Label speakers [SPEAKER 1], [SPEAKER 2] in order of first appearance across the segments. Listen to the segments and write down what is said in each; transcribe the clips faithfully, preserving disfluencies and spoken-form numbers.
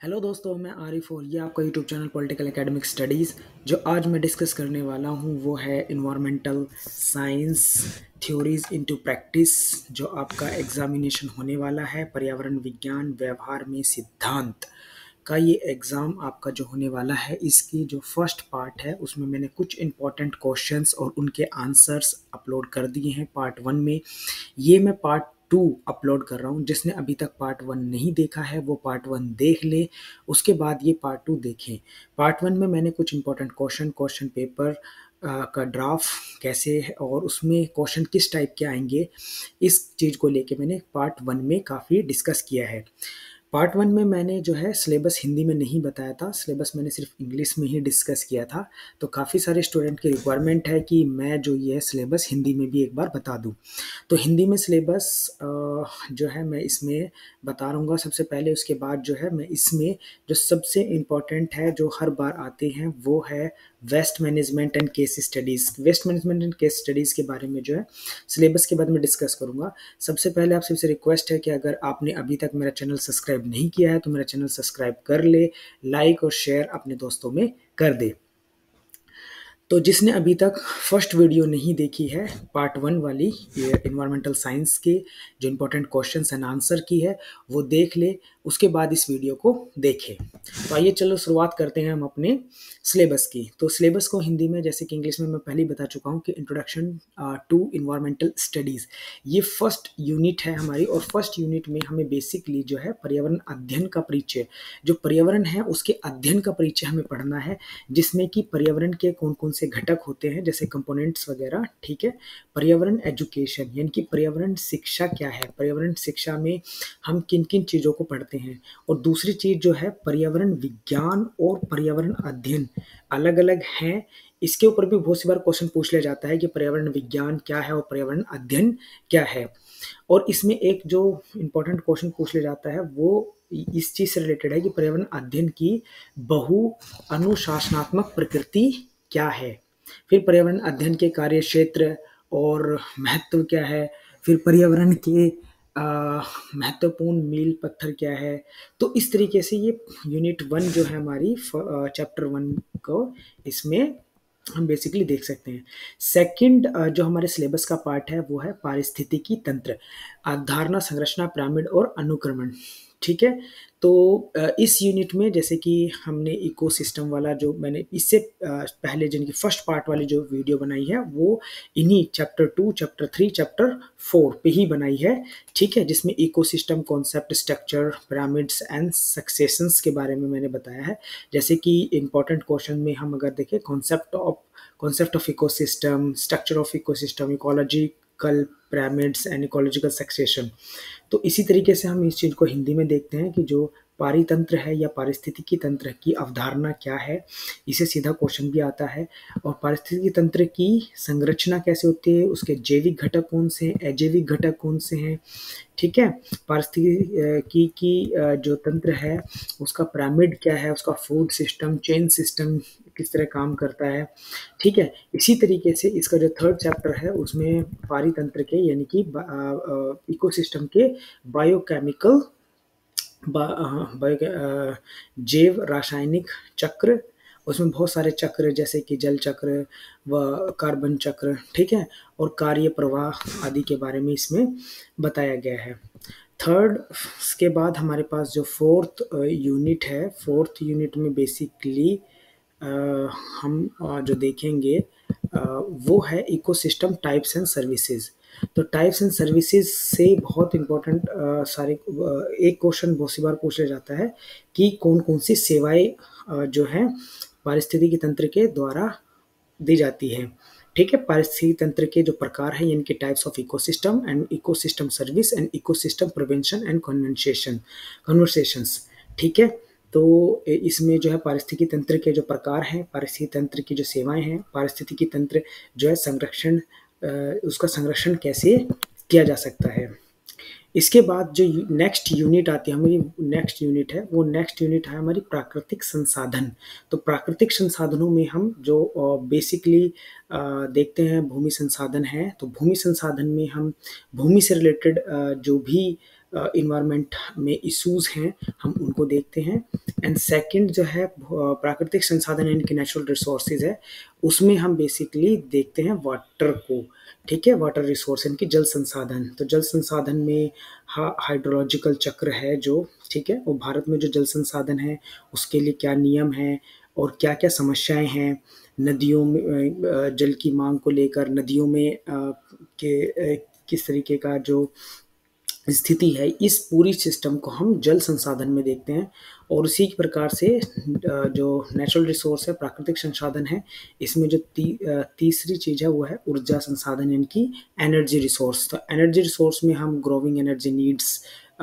[SPEAKER 1] Hello दोस्तों, मैं आरिफ और ये आपका YouTube channel political academic studies. जो आज मैं डिस्कस करने वाला हूँ वो है environmental science theories into practice, जो आपका एग्जामिनेशन होने वाला है। पर्यावरण विज्ञान व्यवहार में सिद्धांत का ये एग्ज़ाम आपका जो होने वाला है, इसकी जो फर्स्ट पार्ट है उसमें मैंने कुछ इंपॉर्टेंट क्वेश्चंस और उनके आंसर्स अपलोड कर दिए हैं पार्ट वन में। ये मैं पार्ट टू अपलोड कर रहा हूँ। जिसने अभी तक पार्ट वन नहीं देखा है वो पार्ट वन देख ले, उसके बाद ये पार्ट टू देखें। पार्ट वन में मैंने कुछ इंपॉर्टेंट क्वेश्चन क्वेश्चन पेपर का ड्राफ्ट कैसे है और उसमें क्वेश्चन किस टाइप के आएंगे, इस चीज़ को लेके मैंने पार्ट वन में काफ़ी डिस्कस किया है। पार्ट वन में मैंने जो है सिलेबस हिंदी में नहीं बताया था, सिलेबस मैंने सिर्फ इंग्लिश में ही डिस्कस किया था। तो काफ़ी सारे स्टूडेंट की रिक्वायरमेंट है कि मैं जो ये सिलेबस हिंदी में भी एक बार बता दूं। तो हिंदी में सिलेबस जो है मैं इसमें बता रहूँगा सबसे पहले। उसके बाद जो है मैं इसमें जो सबसे इम्पॉर्टेंट है जो हर बार आते हैं वो है waste management and case studies. Waste management and case studies के बारे में जो है सिलेबस के बाद में डिस्कस करूँगा। सबसे पहले आपसे सबसे रिक्वेस्ट है कि अगर आपने अभी तक मेरा चैनल सब्सक्राइब नहीं किया है तो मेरा चैनल सब्सक्राइब कर ले, लाइक और शेयर अपने दोस्तों में कर दे। तो जिसने अभी तक फर्स्ट वीडियो नहीं देखी है पार्ट वन वाली, ये इन्वायरमेंटल साइंस के जो इम्पोर्टेंट क्वेश्चंस एंड आंसर की है वो देख ले, उसके बाद इस वीडियो को देखें। तो आइए चलो शुरुआत करते हैं हम अपने सिलेबस की। तो सिलेबस को हिंदी में, जैसे कि इंग्लिश में मैं पहले ही बता चुका हूँ कि इंट्रोडक्शन टू इन्वायरमेंटल स्टडीज़ ये फर्स्ट यूनिट है हमारी। और फर्स्ट यूनिट में हमें बेसिकली जो है पर्यावरण अध्ययन का परिचय, जो पर्यावरण है उसके अध्ययन का परिचय हमें पढ़ना है, जिसमें कि पर्यावरण के कौन कौन से घटक होते हैं जैसे कंपोनेंट्स वगैरह। ठीक है, पर्यावरण एजुकेशन यानी कि पर्यावरण शिक्षा क्या है, पर्यावरण शिक्षा में हम किन किन चीज़ों को पढ़ते हैं। और दूसरी चीज़ जो है पर्यावरण विज्ञान और पर्यावरण अध्ययन अलग अलग हैं। इसके ऊपर भी बहुत सी बार क्वेश्चन पूछ लिया जाता है कि पर्यावरण विज्ञान क्या है और पर्यावरण अध्ययन क्या है। और इसमें एक जो इम्पोर्टेंट क्वेश्चन पूछ लिया जाता है वो इस चीज़ से रिलेटेड है कि पर्यावरण अध्ययन की बहु अनुशासनात्मक प्रकृति क्या है। फिर पर्यावरण अध्ययन के कार्य क्षेत्र और महत्व क्या है। फिर पर्यावरण के महत्वपूर्ण मील पत्थर क्या है। तो इस तरीके से ये यूनिट वन जो है हमारी चैप्टर वन को इसमें हम बेसिकली देख सकते हैं। सेकंड जो हमारे सिलेबस का पार्ट है वो है पारिस्थितिकी तंत्र, अवधारणा, संरचना, पिरामिड और अनुक्रमण। ठीक है, तो इस यूनिट में जैसे कि हमने इकोसिस्टम वाला जो मैंने इससे पहले जिनकी फर्स्ट पार्ट वाली जो वीडियो बनाई है वो इन्हीं chapter two, chapter three, chapter four पे ही बनाई है। ठीक है, जिसमें ecosystem concept, structure, pyramids and successions के बारे में मैंने बताया है। जैसे कि इंपॉर्टेंट क्वेश्चन में हम अगर देखें concept of concept of ecosystem, structure of ecosystem, ecological pyramids and ecological succession. तो इसी तरीके से हम इस चीज़ को हिंदी में देखते हैं कि जो पारितंत्र है या पारिस्थितिकी तंत्र की अवधारणा क्या है, इसे सीधा क्वेश्चन भी आता है। और पारिस्थितिकी तंत्र की संरचना कैसे होती है, उसके जैविक घटक कौन से हैं, अजैविक घटक कौन से हैं। ठीक है, पारिस्थितिकी की जो तंत्र है उसका पिरामिड क्या है, उसका फूड सिस्टम, चेन सिस्टम किस तरह काम करता है। ठीक है, इसी तरीके से इसका जो थर्ड चैप्टर है उसमें पारितंत्र के यानी कि इकोसिस्टम के बायोकेमिकल बायो जैव रासायनिक चक्र, उसमें बहुत सारे चक्र जैसे कि जल चक्र व कार्बन चक्र, ठीक है, और कार्य प्रवाह आदि के बारे में इसमें बताया गया है। थर्ड के बाद हमारे पास जो फोर्थ यूनिट है, फोर्थ यूनिट में बेसिकली हम जो देखेंगे वो है इकोसिस्टम टाइप्स एंड सर्विसेज। तो टाइप्स एंड सर्विसेज से बहुत इम्पोर्टेंट सारे एक क्वेश्चन बहुत सी बार पूछ लिया जाता है कि कौन कौन सी सेवाएं जो है पारिस्थितिकी तंत्र के द्वारा दी जाती है। ठीक है, पारिस्थितिकी तंत्र के जो प्रकार हैं इनके types of ecosystem and ecosystem service and ecosystem prevention and conversation conversations. ठीक है, तो इसमें जो है पारिस्थितिकी तंत्र के जो प्रकार हैं, पारिस्थितिकी तंत्र की जो सेवाएं हैं, पारिस्थितिकी तंत्र जो है संरक्षण, उसका संरक्षण कैसे किया जा सकता है। इसके बाद जो नेक्स्ट यूनिट आती है हमारी, नेक्स्ट यूनिट है वो नेक्स्ट यूनिट है हमारी प्राकृतिक संसाधन। तो प्राकृतिक संसाधनों में हम जो बेसिकली देखते हैं भूमि संसाधन है। तो भूमि संसाधन में हम भूमि से रिलेटेड जो भी इन्वायरमेंट में इश्यूज हैं हम उनको देखते हैं। एंड सेकंड जो है प्राकृतिक संसाधन इनके नेचुरल रिसोर्सेज है, उसमें हम बेसिकली देखते हैं वाटर को, ठीक है, वाटर रिसोर्स इनकी जल संसाधन। तो जल संसाधन में हा, हाइड्रोलॉजिकल चक्र है जो, ठीक है, और भारत में जो जल संसाधन है उसके लिए क्या नियम है और क्या क्या समस्याएं हैं नदियों में जल की मांग को लेकर, नदियों में के किस तरीके का जो स्थिति है, इस पूरी सिस्टम को हम जल संसाधन में देखते हैं। और उसी प्रकार से जो नेचुरल रिसोर्स है, प्राकृतिक संसाधन है, इसमें जो ती, तीसरी चीज़ है वो है ऊर्जा संसाधन, इनकी एनर्जी रिसोर्स। तो एनर्जी रिसोर्स में हम growing energy needs,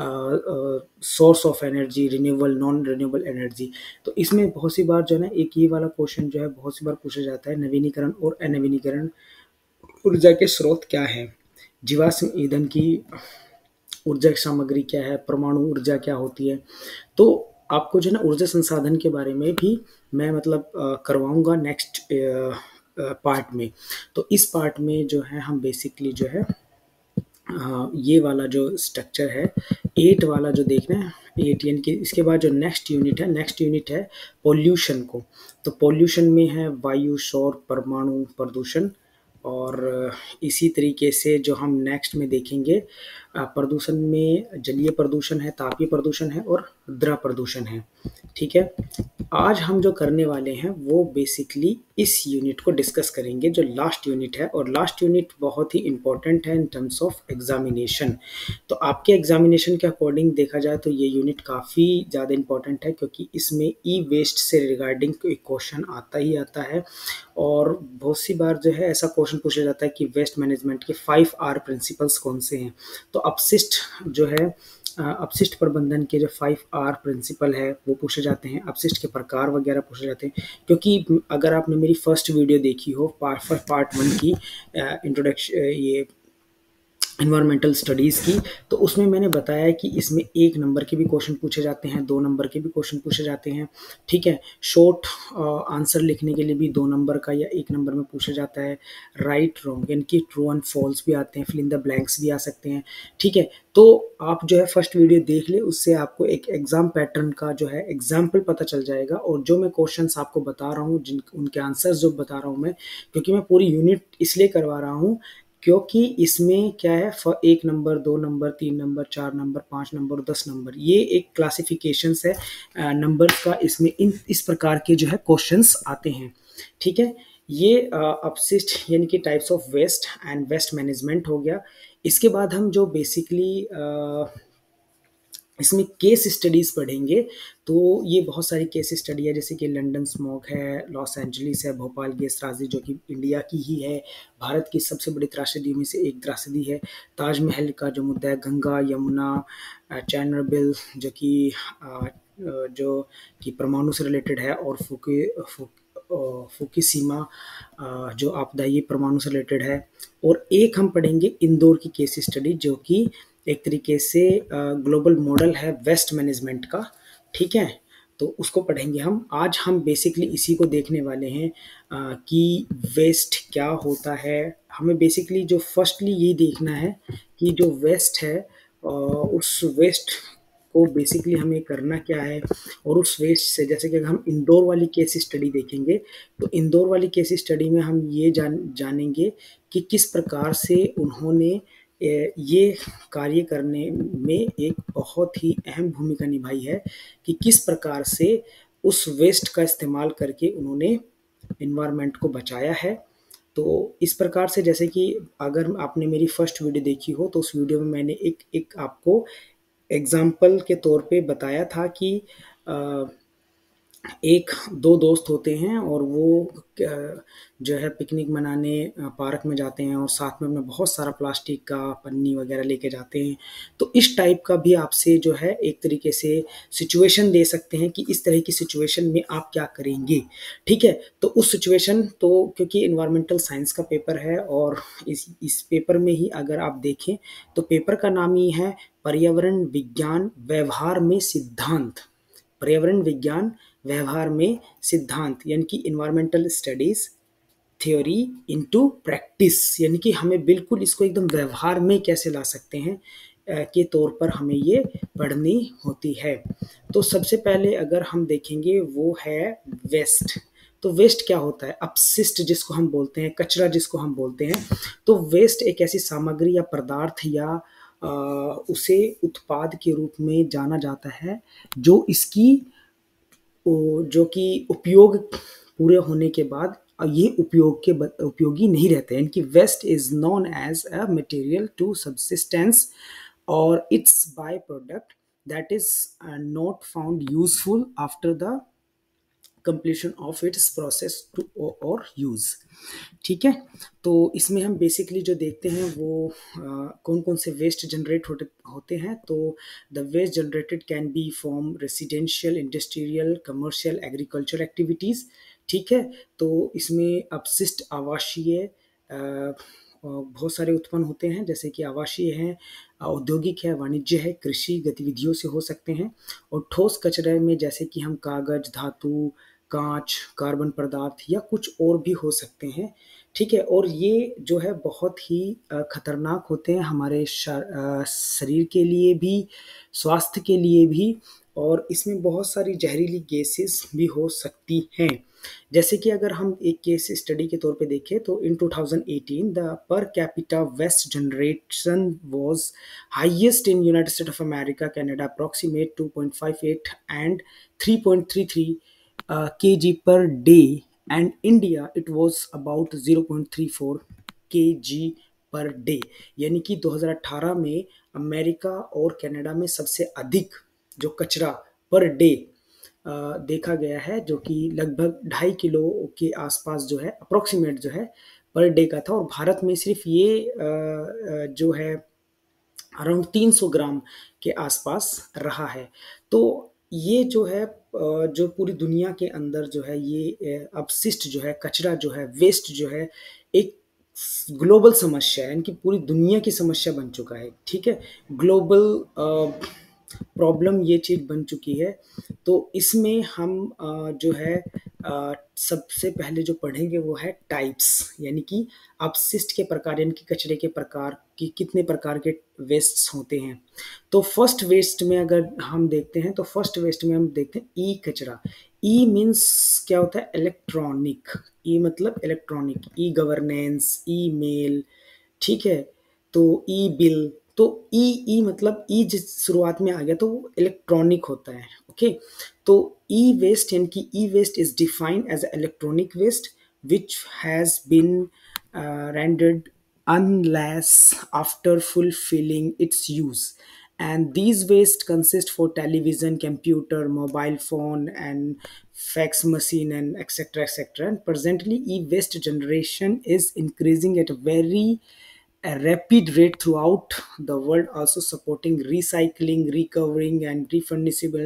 [SPEAKER 1] source of energy, renewable, non renewable energy. तो इसमें बहुत सी बार जो है ना एक ये वाला क्वेश्चन जो है बहुत सी बार पूछा जाता है, नवीनीकरण और अनवीनीकरण ऊर्जा के स्रोत क्या है, जीवाश्म ईंधन की ऊर्जा सामग्री क्या है, परमाणु ऊर्जा क्या होती है। तो आपको जो है ना ऊर्जा संसाधन के बारे में भी मैं मतलब करवाऊंगा नेक्स्ट पार्ट में। तो इस पार्ट में जो है हम बेसिकली जो है आ, ये वाला जो स्ट्रक्चर है एट वाला जो देखना है, एट यानी कि इसके बाद जो नेक्स्ट यूनिट है, नेक्स्ट यूनिट है पॉल्यूशन को। तो पॉल्यूशन में है वायु, शोर, परमाणु प्रदूषण, और इसी तरीके से जो हम नेक्स्ट में देखेंगे प्रदूषण में जलीय प्रदूषण है, तापीय प्रदूषण है और द्रव प्रदूषण है, ठीक है। आज हम जो करने वाले हैं वो बेसिकली इस यूनिट को डिस्कस करेंगे जो लास्ट यूनिट है, और लास्ट यूनिट बहुत ही इंपॉर्टेंट है इन टर्म्स ऑफ एग्जामिनेशन। तो आपके एग्जामिनेशन के अकॉर्डिंग देखा जाए तो ये यूनिट काफ़ी ज़्यादा इंपॉर्टेंट है, क्योंकि इसमें ई वेस्ट से रिगार्डिंग एक क्वेश्चन आता ही आता है। और बहुत सी बार जो है ऐसा क्वेश्चन पूछा जाता है कि वेस्ट मैनेजमेंट के फाइव आर प्रिंसिपल्स कौन से हैं। तो अपशिष्ट जो है, अपशिष्ट प्रबंधन के जो फाइव आर प्रिंसिपल है वो पूछे जाते हैं, अपशिष्ट के प्रकार वगैरह पूछे जाते हैं। क्योंकि अगर आपने मेरी फर्स्ट वीडियो देखी हो पार्ट पार्ट वन की इंट्रोडक्शन, ये इन्वायरमेंटल स्टडीज़ की, तो उसमें मैंने बताया कि इसमें एक नंबर के भी क्वेश्चन पूछे जाते हैं, दो नंबर के भी क्वेश्चन पूछे जाते हैं, ठीक है। शॉर्ट आंसर लिखने के लिए भी दो नंबर का या एक नंबर में पूछा जाता है। राइट रॉन्ग यानी कि ट्रू एंड फॉल्स भी आते हैं, फिल इन द ब्लैंक्स भी आ सकते हैं, ठीक है। तो आप जो है फर्स्ट वीडियो देख ले, उससे आपको एक एग्जाम पैटर्न का जो है एग्जाम्पल पता चल जाएगा। और जो मैं क्वेश्चंस आपको बता रहा हूँ, जिन उनके आंसर्स जो बता रहा हूँ मैं, क्योंकि मैं पूरी यूनिट इसलिए करवा रहा हूँ क्योंकि इसमें क्या है, एक नंबर, दो नंबर, तीन नंबर, चार नंबर, पाँच नंबर, दस नंबर, ये एक क्लासिफिकेशंस है नंबर्स का। इसमें इन इस प्रकार के जो है क्वेश्चंस आते हैं, ठीक है। ये अपशिष्ट यानी कि types of waste and waste management हो गया। इसके बाद हम जो बेसिकली इसमें केस स्टडीज़ पढ़ेंगे, तो ये बहुत सारी केस स्टडी है, जैसे कि लंदन स्मॉग है, लॉस एंजलिस है, भोपाल गैस त्रासदी जो कि इंडिया की ही है, भारत की सबसे बड़ी त्रासदी में से एक त्रासदी है, ताजमहल का जो मुद्दा है, गंगा यमुना, चेरनोबिल जो कि जो कि परमाणु से रिलेटेड है, और फुके फुक फुकुशिमा जो आपदा, ये परमाणु से रिलेटेड है। और एक हम पढ़ेंगे इंदौर की केस स्टडी जो कि एक तरीके से ग्लोबल मॉडल है वेस्ट मैनेजमेंट का, ठीक है। तो उसको पढ़ेंगे हम। आज हम बेसिकली इसी को देखने वाले हैं आ, कि वेस्ट क्या होता है। हमें बेसिकली जो फर्स्टली ये देखना है कि जो वेस्ट है आ, उस वेस्ट को बेसिकली हमें करना क्या है, और उस वेस्ट से, जैसे कि हम इंदौर वाली केस स्टडी देखेंगे, तो इंदौर वाली केस स्टडी में हम ये जान जानेंगे कि किस प्रकार से उन्होंने ये कार्य करने में एक बहुत ही अहम भूमिका निभाई है कि किस प्रकार से उस वेस्ट का इस्तेमाल करके उन्होंने एनवायरनमेंट को बचाया है। तो इस प्रकार से, जैसे कि अगर आपने मेरी फर्स्ट वीडियो देखी हो तो उस वीडियो में मैंने एक एक आपको एग्जाम्पल के तौर पे बताया था कि आ, एक दो दोस्त होते हैं और वो जो है पिकनिक मनाने पार्क में जाते हैं और साथ में अपना बहुत सारा प्लास्टिक का पन्नी वगैरह लेके जाते हैं। तो इस टाइप का भी आपसे जो है एक तरीके से सिचुएशन दे सकते हैं कि इस तरह की सिचुएशन में आप क्या करेंगे, ठीक है। तो उस सिचुएशन, तो क्योंकि इन्वायरमेंटल साइंस का पेपर है और इस इस पेपर में ही अगर आप देखें तो पेपर का नाम ही है पर्यावरण विज्ञान व्यवहार में सिद्धांत, पर्यावरण विज्ञान व्यवहार में सिद्धांत, यानी कि environmental studies theory into practice, यानी कि हमें बिल्कुल इसको एकदम व्यवहार में कैसे ला सकते हैं, के तौर पर हमें ये पढ़नी होती है। तो सबसे पहले अगर हम देखेंगे वो है वेस्ट। तो वेस्ट क्या होता है? अपशिष्ट जिसको हम बोलते हैं, कचरा जिसको हम बोलते हैं। तो वेस्ट एक ऐसी सामग्री या पदार्थ या आ, उसे उत्पाद के रूप में जाना जाता है जो इसकी जो कि उपयोग पूरे होने के बाद ये उपयोग के उपयोगी नहीं रहते हैं। इनकी waste is known as a material to subsistence और its by product that is not found useful after the completion of its process to और यूज। ठीक है, तो इसमें हम बेसिकली जो देखते हैं वो कौन कौन से वेस्ट जनरेट होते होते हैं। तो the waste generated can be from residential, industrial, commercial, agriculture activities. ठीक है, तो इसमें अपशिष्ट आवासीय बहुत सारे उत्पन्न होते हैं, जैसे कि आवासीय हैं, औद्योगिक है, वाणिज्य है, कृषि गतिविधियों से हो सकते हैं। और ठोस कचरे में जैसे कि हम कागज, धातु, कांच, कार्बन पदार्थ या कुछ और भी हो सकते हैं। ठीक है, और ये जो है बहुत ही खतरनाक होते हैं हमारे शरीर के लिए भी, स्वास्थ्य के लिए भी, और इसमें बहुत सारी जहरीली गैसेस भी हो सकती हैं। जैसे कि अगर हम एक केस स्टडी के तौर पे देखें तो in two thousand eighteen the per capita waste generation was highest in United State of America, Canada approximate two point five eight and three point three three kg per day, and India it was about zero point three four kg per day. यानी कि दो हज़ार अठारह में America और Canada में सबसे अधिक जो कचरा पर डे देखा गया है, जो कि लगभग ढाई किलो के आसपास जो है अप्रोक्सीमेट जो है पर डे का था। और भारत में सिर्फ ये जो है अराउंड तीन सौ ग्राम के आसपास रहा है। तो ये जो है जो पूरी दुनिया के अंदर जो है ये अपशिष्ट जो है, कचरा जो है, वेस्ट जो है, एक ग्लोबल समस्या है, इनकी पूरी दुनिया की समस्या बन चुका है। ठीक है, ग्लोबल प्रॉब्लम ये चीज़ बन चुकी है। तो इसमें हम जो है सबसे पहले जो पढ़ेंगे वो है टाइप्स, यानी कि अपशिष्ट के प्रकार, यानी कि कचरे के प्रकार कि कितने प्रकार के वेस्ट्स होते हैं। तो फर्स्ट वेस्ट में अगर हम देखते हैं तो फर्स्ट वेस्ट में हम देखते हैं ई कचरा। ई मीन्स क्या होता है? इलेक्ट्रॉनिक। ई मतलब electronic, e governance, email. ठीक है, तो ई बिल। तो ई ई मतलब ई जिस शुरुआत में आ गया तो वो इलेक्ट्रॉनिक होता है। ओके, तो ई वेस्ट यानी कि e waste is defined as electronic waste which has been rendered unless after fulfilling its use, and these waste consist for television, computer, mobile phone and fax machine and etc etc. And presently e-waste generation is increasing at a very a rapid rate throughout the world, also supporting recycling, recovering and refundable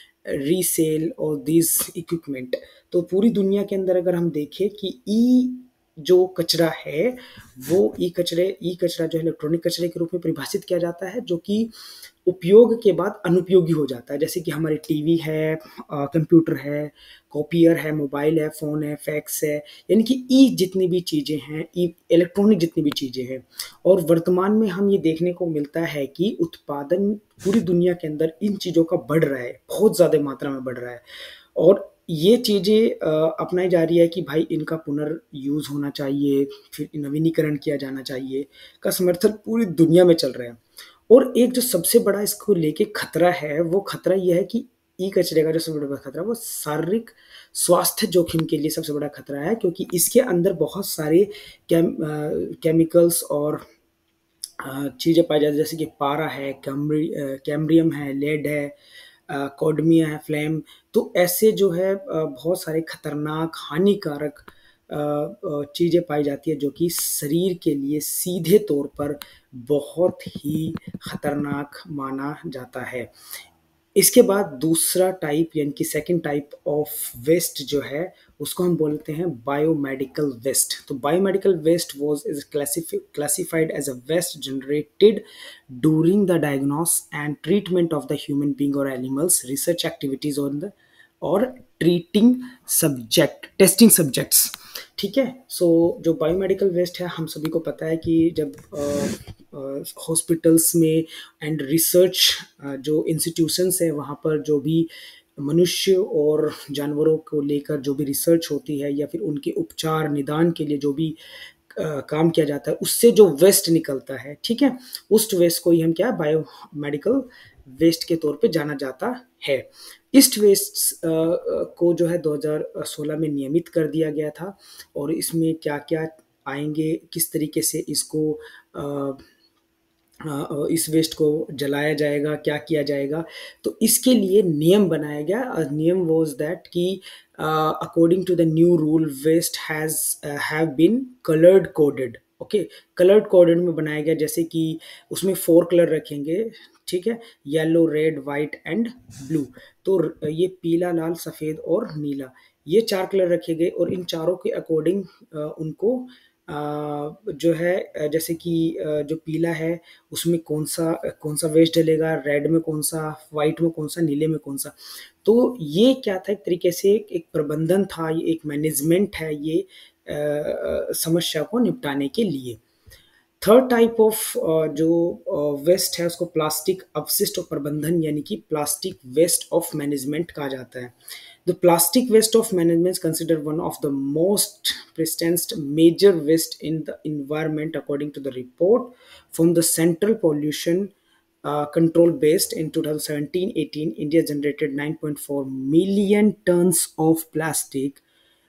[SPEAKER 1] resale और this equipment. तो पूरी दुनिया के अंदर अगर हम देखें कि ई जो कचरा है वो ई कचरे ई कचरा जो है इलेक्ट्रॉनिक कचरे के रूप में परिभाषित किया जाता है, जो कि उपयोग के बाद अनुपयोगी हो जाता है। जैसे कि हमारी टीवी है, कंप्यूटर है, कॉपियर है, मोबाइल है, फ़ोन है, फैक्स है, यानी कि ई जितनी भी चीज़ें हैं, ई इलेक्ट्रॉनिक जितनी भी चीज़ें हैं। और वर्तमान में हम ये देखने को मिलता है कि उत्पादन पूरी दुनिया के अंदर इन चीज़ों का बढ़ रहा है, बहुत ज़्यादा मात्रा में बढ़ रहा है। और ये चीज़ें अपनाई जा रही है कि भाई इनका पुनर्यूज़ होना चाहिए, फिर नवीनीकरण किया जाना चाहिए, का समर्थन पूरी दुनिया में चल रहा है। और एक जो सबसे बड़ा इसको लेके खतरा है, वो खतरा ये है कि ई कचरे का जो सबसे बड़ा खतरा वो शारीरिक स्वास्थ्य जोखिम के लिए सबसे बड़ा खतरा है, क्योंकि इसके अंदर बहुत सारे केम, केमिकल्स और चीज़ें पाई जाती है, जैसे कि पारा है, कैम्ब्री कैम्ब्रियम है, लेड है, कोडमिया है, फ्लेम। तो ऐसे जो है बहुत सारे खतरनाक, हानिकारक चीज़ें पाई जाती है, जो कि शरीर के लिए सीधे तौर पर बहुत ही खतरनाक माना जाता है। इसके बाद दूसरा टाइप यानी कि सेकंड टाइप ऑफ वेस्ट जो है उसको हम बोलते हैं बायोमेडिकल वेस्ट। तो biomedical waste was is classified as a waste generated during the diagnose and treatment of the human being और animals, research activities on the और ट्रीटिंग सब्जेक्ट टेस्टिंग सब्जेक्ट्स। ठीक है। सो जो बायोमेडिकल वेस्ट है, हम सभी को पता है कि जब हॉस्पिटल्स में एंड रिसर्च जो इंस्टीट्यूशंस है वहाँ पर जो भी मनुष्य और जानवरों को लेकर जो भी रिसर्च होती है या फिर उनके उपचार निदान के लिए जो भी अ, काम किया जाता है, उससे जो वेस्ट निकलता है, ठीक है, उस वेस्ट को ही हम क्या बायो मेडिकल वेस्ट के तौर पे जाना जाता है। ईस्ट वेस्ट को जो है दो हज़ार सोलह में नियमित कर दिया गया था, और इसमें क्या क्या आएंगे, किस तरीके से इसको अ, अ, इस वेस्ट को जलाया जाएगा, क्या किया जाएगा, तो इसके लिए नियम बनाया गया। अ, नियम वाज दैट कि according to the new rule waste has have been coloured coded. Okay, coloured coded में बनाया गया, जैसे कि उसमें फोर कलर रखेंगे, ठीक है, yellow, red, white and blue. तो र- ये पीला, लाल, सफ़ेद और नीला, ये चार कलर रखे गए, और इन चारों के अकॉर्डिंग उनको अ, जो है अ, जैसे कि अ, जो पीला है उसमें कौन सा कौन सा वेस्ट डलेगा, रेड में कौन सा, वाइट में कौन सा, नीले में कौन सा। तो ये क्या था, एक तरीके से एक प्रबंधन था, ये एक मैनेजमेंट है, ये अ, अ, समस्या को निपटाने के लिए। थर्ड टाइप ऑफ जो वेस्ट है उसको प्लास्टिक अपशिष्ट और प्रबंधन यानी कि प्लास्टिक वेस्ट ऑफ मैनेजमेंट कहा जाता है। The plastic waste of management consider one of the most persistent major waste in the environment according to the report from the Central Pollution uh, Control Based in twenty seventeen eighteen. India generated nine point four million tons of plastic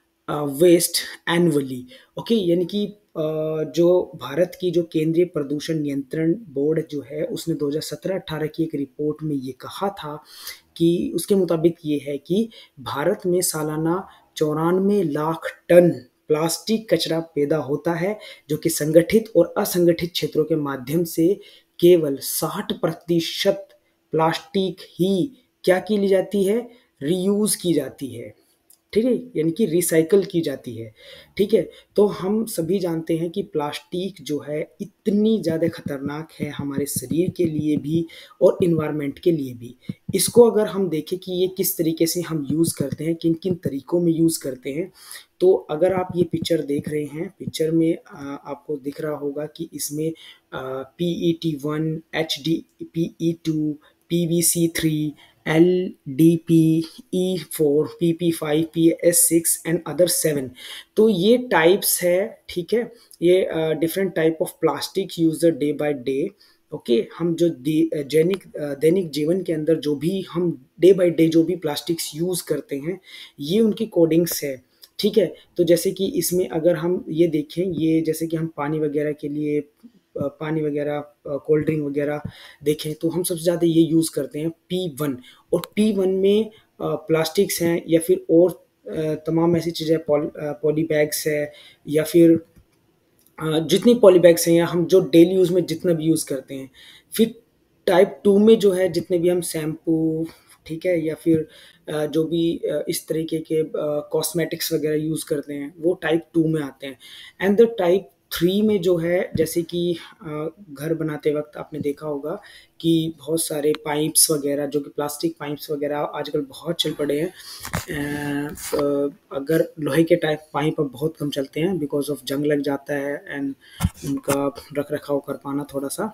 [SPEAKER 1] waste annually. Okay, यानी कि अ, जो भारत की जो केंद्रीय प्रदूषण नियंत्रण board जो है, उसने दो हज़ार सत्रह अठारह की एक रिपोर्ट में ये कहा था कि उसके मुताबिक ये है कि भारत में सालाना चौरानवे लाख टन प्लास्टिक कचरा पैदा होता है, जो कि संगठित और असंगठित क्षेत्रों के माध्यम से केवल साठ प्रतिशत प्लास्टिक ही क्या की ली जाती है, रीयूज की जाती है, ठीक है, यानी कि रिसाइकल की जाती है। ठीक है, तो हम सभी जानते हैं कि प्लास्टिक जो है इतनी ज़्यादा खतरनाक है हमारे शरीर के लिए भी और इन्वायरमेंट के लिए भी। इसको अगर हम देखें कि ये किस तरीके से हम यूज़ करते हैं, किन किन तरीकों में यूज़ करते हैं, तो अगर आप ये पिक्चर देख रहे हैं, पिक्चर में आ, आपको दिख रहा होगा कि इसमें P E T one, H D P E two, P V C three, L D P, E four, P P five, P S six and other seven. तो ये टाइप्स है, ठीक है, ये different type of plastic use day by day. Okay, हम जो दैनिक दैनिक जीवन के अंदर जो भी हम डे बाय डे जो भी प्लास्टिक्स यूज करते हैं, ये उनकी कोडिंग्स है। ठीक है, तो जैसे कि इसमें अगर हम ये देखें, ये जैसे कि हम पानी वगैरह के लिए अ, पानी वगैरह, कोल्ड ड्रिंक वगैरह देखें, तो हम सबसे ज़्यादा ये यूज़ करते हैं पी वन। और पी वन में प्लास्टिक्स हैं या फिर और अ, तमाम ऐसी चीज़ें, पॉली पॉली बैग्स है, या फिर अ, जितनी पॉली बैग्स हैं, या हम जो डेली यूज़ में जितना भी यूज़ करते हैं। फिर टाइप टू में जो है जितने भी हम शैम्पू, ठीक है, या फिर अ, जो भी अ, इस तरीके के कॉस्मेटिक्स वगैरह यूज़ करते हैं, वो टाइप टू में आते हैं। एंड द टाइप थ्री में जो है, जैसे कि अ, घर बनाते वक्त आपने देखा होगा कि बहुत सारे पाइप्स वगैरह, जो कि प्लास्टिक पाइप्स वगैरह आजकल बहुत चल पड़े हैं। अ, अ, अगर लोहे के टाइप पाइप अब बहुत कम चलते हैं बिकॉज ऑफ जंग लग जाता है, एंड उनका रख रखाव कर पाना थोड़ा सा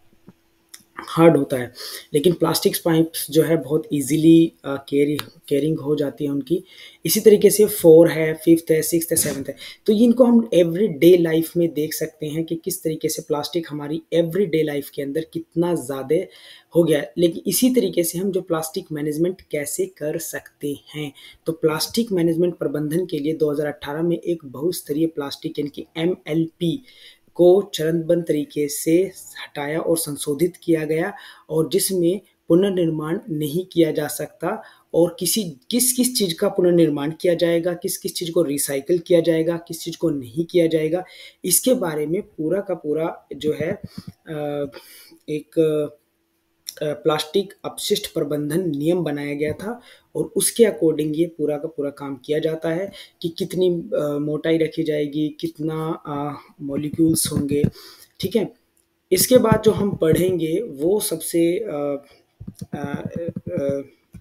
[SPEAKER 1] हार्ड होता है। लेकिन प्लास्टिक्स पाइप्स जो है बहुत इजीली कैरी कैरिंग हो जाती है उनकी। इसी तरीके से फोर है, फिफ्थ है, सिक्स्थ है, सेवन्थ है। तो इनको हम एवरी डे लाइफ में देख सकते हैं कि किस तरीके से प्लास्टिक हमारी एवरी डे लाइफ के अंदर कितना ज़्यादा हो गया है। लेकिन इसी तरीके से हम जो प्लास्टिक मैनेजमेंट कैसे कर सकते हैं, तो प्लास्टिक मैनेजमेंट प्रबंधन के लिए दो हज़ार अठारह में एक बहुस्तरीय प्लास्टिक यानी कि एम एल पी को चरणबद्ध तरीके से हटाया और संशोधित किया गया, और जिसमें पुनर्निर्माण नहीं किया जा सकता, और किसी किस किस चीज़ का पुनर्निर्माण किया जाएगा, किस किस चीज़ को रिसाइकिल किया जाएगा, किस चीज़ को नहीं किया जाएगा, इसके बारे में पूरा का पूरा जो है अ, एक अ, प्लास्टिक अपशिष्ट प्रबंधन नियम बनाया गया था, और उसके अकॉर्डिंग ये पूरा का पूरा काम किया जाता है कि कितनी अ, मोटाई रखी जाएगी, कितना मॉलिक्यूल्स होंगे। ठीक है, इसके बाद जो हम पढ़ेंगे वो सबसे अ, अ, अ,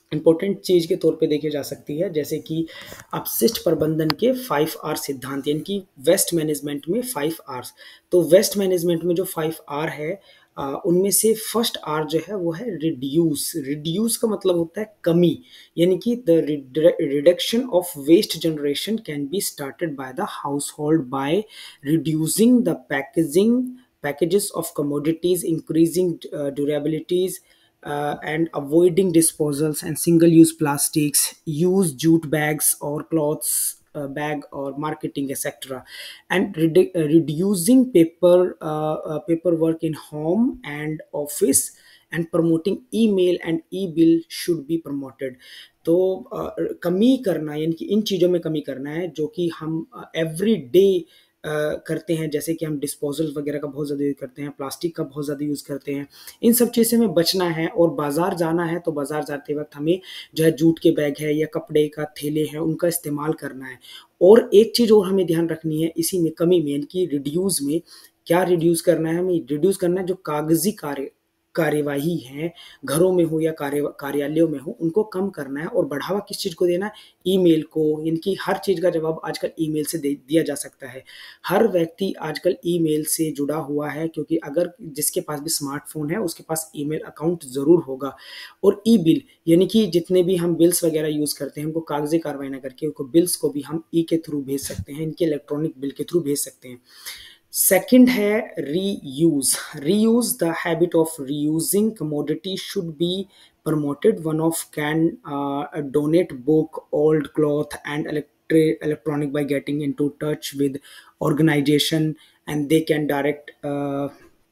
[SPEAKER 1] इंपॉर्टेंट चीज़ के तौर पे देखी जा सकती है, जैसे कि अपशिष्ट प्रबंधन के फाइव आर सिद्धांत, यानी कि वेस्ट मैनेजमेंट में फाइव आर्स। तो वेस्ट मैनेजमेंट में जो फाइव आर है, आ, उनमें से फर्स्ट आर जो है वो है रिड्यूस। रिड्यूस का मतलब होता है कमी, यानी कि the reduction of waste generation can be started by the household by reducing the packaging packages of commodities, increasing uh, durabilities, uh, and avoiding disposals and single-use plastics, use jute bags or cloths uh, bag or marketing, et cetera. And redu- uh, reducing paper uh, uh, paperwork in home and office, and promoting email and e-bill should be promoted. तो uh, कमी करना, यानी कि इन चीज़ों में कमी करना है जो कि हम एवरी डे करते हैं, जैसे कि हम डिस्पोजल वगैरह का बहुत ज़्यादा यूज़ करते हैं, प्लास्टिक का बहुत ज़्यादा यूज़ करते हैं। इन सब चीज़ में बचना है, और बाज़ार जाना है तो बाज़ार जाते वक्त हमें जो है जूट के बैग है या कपड़े का थैले हैं उनका इस्तेमाल करना है। और एक चीज़ और हमें ध्यान रखनी है इसी में कमी में, यानी कि रिड्यूस में क्या रिड्यूस करना है, हमें रिड्यूस करना है जो कागजी कार्य कार्यवाही है, घरों में हो या कार्य कार्यालयों में हो, उनको कम करना है। और बढ़ावा किस चीज़ को देना है, ईमेल को, इनकी हर चीज़ का जवाब आजकल ईमेल से दे दिया जा सकता है। हर व्यक्ति आजकल ईमेल से जुड़ा हुआ है, क्योंकि अगर जिसके पास भी स्मार्टफोन है उसके पास ईमेल अकाउंट ज़रूर होगा। और ई बिल, यानी कि जितने भी हम बिल्स वगैरह यूज़ करते हैं उनको कागजी कार्रवाई ना करके उनको बिल्स को भी हम ई के थ्रू भेज सकते हैं, इनके इलेक्ट्रॉनिक बिल के थ्रू भेज सकते हैं। Second है reuse. Reuse, the habit of reusing commodity should be promoted. One of can uh, donate book, old cloth, and electric electronic by getting into touch with organization, and they can direct uh,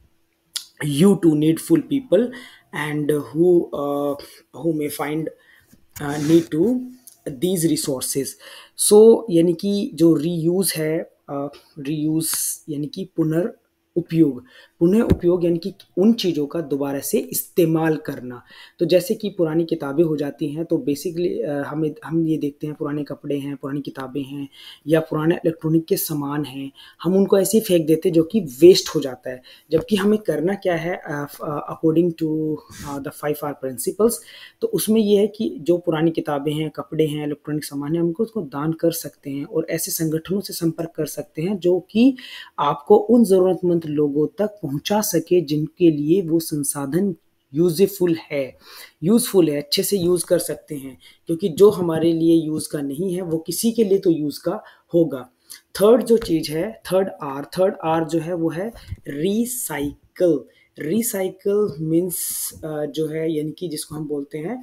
[SPEAKER 1] you to needful people, and who uh, who may find uh, need to these resources. So यानी कि जो reuse है, reuse यानी कि पुनर् उपयोग, पुनः उपयोग यानी कि उन चीज़ों का दोबारा से इस्तेमाल करना। तो जैसे कि पुरानी किताबें हो जाती हैं, तो बेसिकली हमें हम ये देखते हैं पुराने कपड़े हैं, पुरानी किताबें हैं, या पुराने इलेक्ट्रॉनिक के सामान हैं, हम उनको ऐसे ही फेंक देते हैं जो कि वेस्ट हो जाता है। जबकि हमें करना क्या है, according to the five R principles, तो उसमें ये है कि जो पुरानी किताबें हैं, कपड़े हैं, इलेक्ट्रॉनिक सामान है, हमको उसको दान कर सकते हैं, और ऐसे संगठनों से संपर्क कर सकते हैं जो कि आपको उन ज़रूरतमंद लोगों तक पहुंचा सके जिनके लिए वो संसाधन यूजफुल है, यूजफुल है, अच्छे से यूज कर सकते हैं। क्योंकि जो हमारे लिए यूज का नहीं है वो किसी के लिए तो यूज का होगा। थर्ड जो चीज है, थर्ड आर, थर्ड आर जो है वो है रिसाइकल। रिसाइकल मीन्स जो है, यानी कि जिसको हम बोलते हैं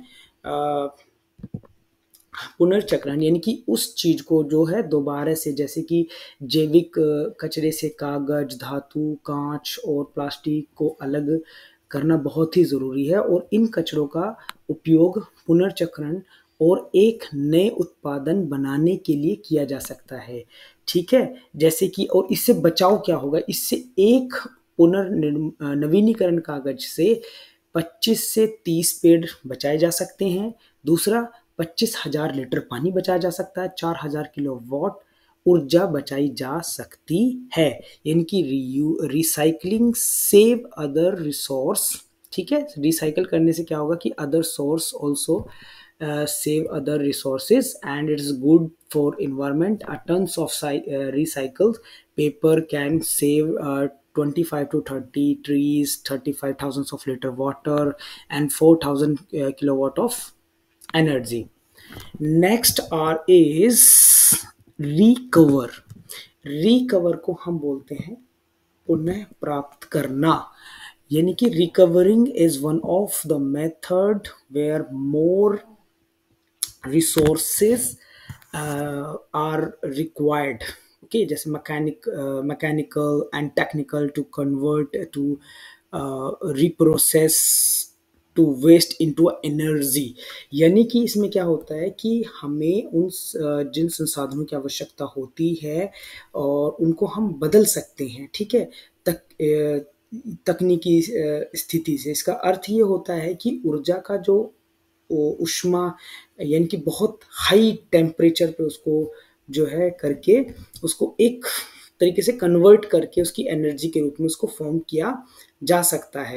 [SPEAKER 1] पुनर्चक्रण, यानी कि उस चीज को जो है दोबारा से, जैसे कि जैविक कचरे से कागज, धातु, कांच और प्लास्टिक को अलग करना बहुत ही जरूरी है, और इन कचरों का उपयोग पुनर्चक्रण और एक नए उत्पादन बनाने के लिए किया जा सकता है। ठीक है, जैसे कि, और इससे बचाव क्या होगा, इससे एक पुनर्नवीनीकरण कागज से पच्चीस से तीस पेड़ बचाए जा सकते हैं। दूसरा, पच्चीस हजार लीटर पानी बचाया जा सकता है, चार हजार किलो वॉट ऊर्जा बचाई जा सकती है। यानी कि रिसाइकलिंग सेव अदर रिसोर्स। ठीक है, रिसाइकल करने से क्या होगा कि other source also save other resources, and it is good for environment. A tons of recycled paper can save twenty-five to thirty trees, thirty-five thousand of liter water, and four thousand uh, kilowatt of energy. Next R is recover. recover को हम बोलते हैं पुनः प्राप्त करना, यानी कि recovering is one of the method where more resources uh, are required. Okay, जैसे mechanic mechanical and technical to convert to reprocess to waste into energy. यानी कि इसमें क्या होता है कि हमें उन uh, जिन संसाधनों की आवश्यकता होती है और उनको हम बदल सकते हैं। ठीक है, तक uh, तकनीकी स्थिति से, इसका अर्थ ये होता है कि ऊर्जा का जो उष्मा, यानी कि बहुत हाई टेम्परेचर पे उसको जो है करके उसको एक तरीके से कन्वर्ट करके उसकी एनर्जी के रूप में उसको फॉर्म किया जा सकता है।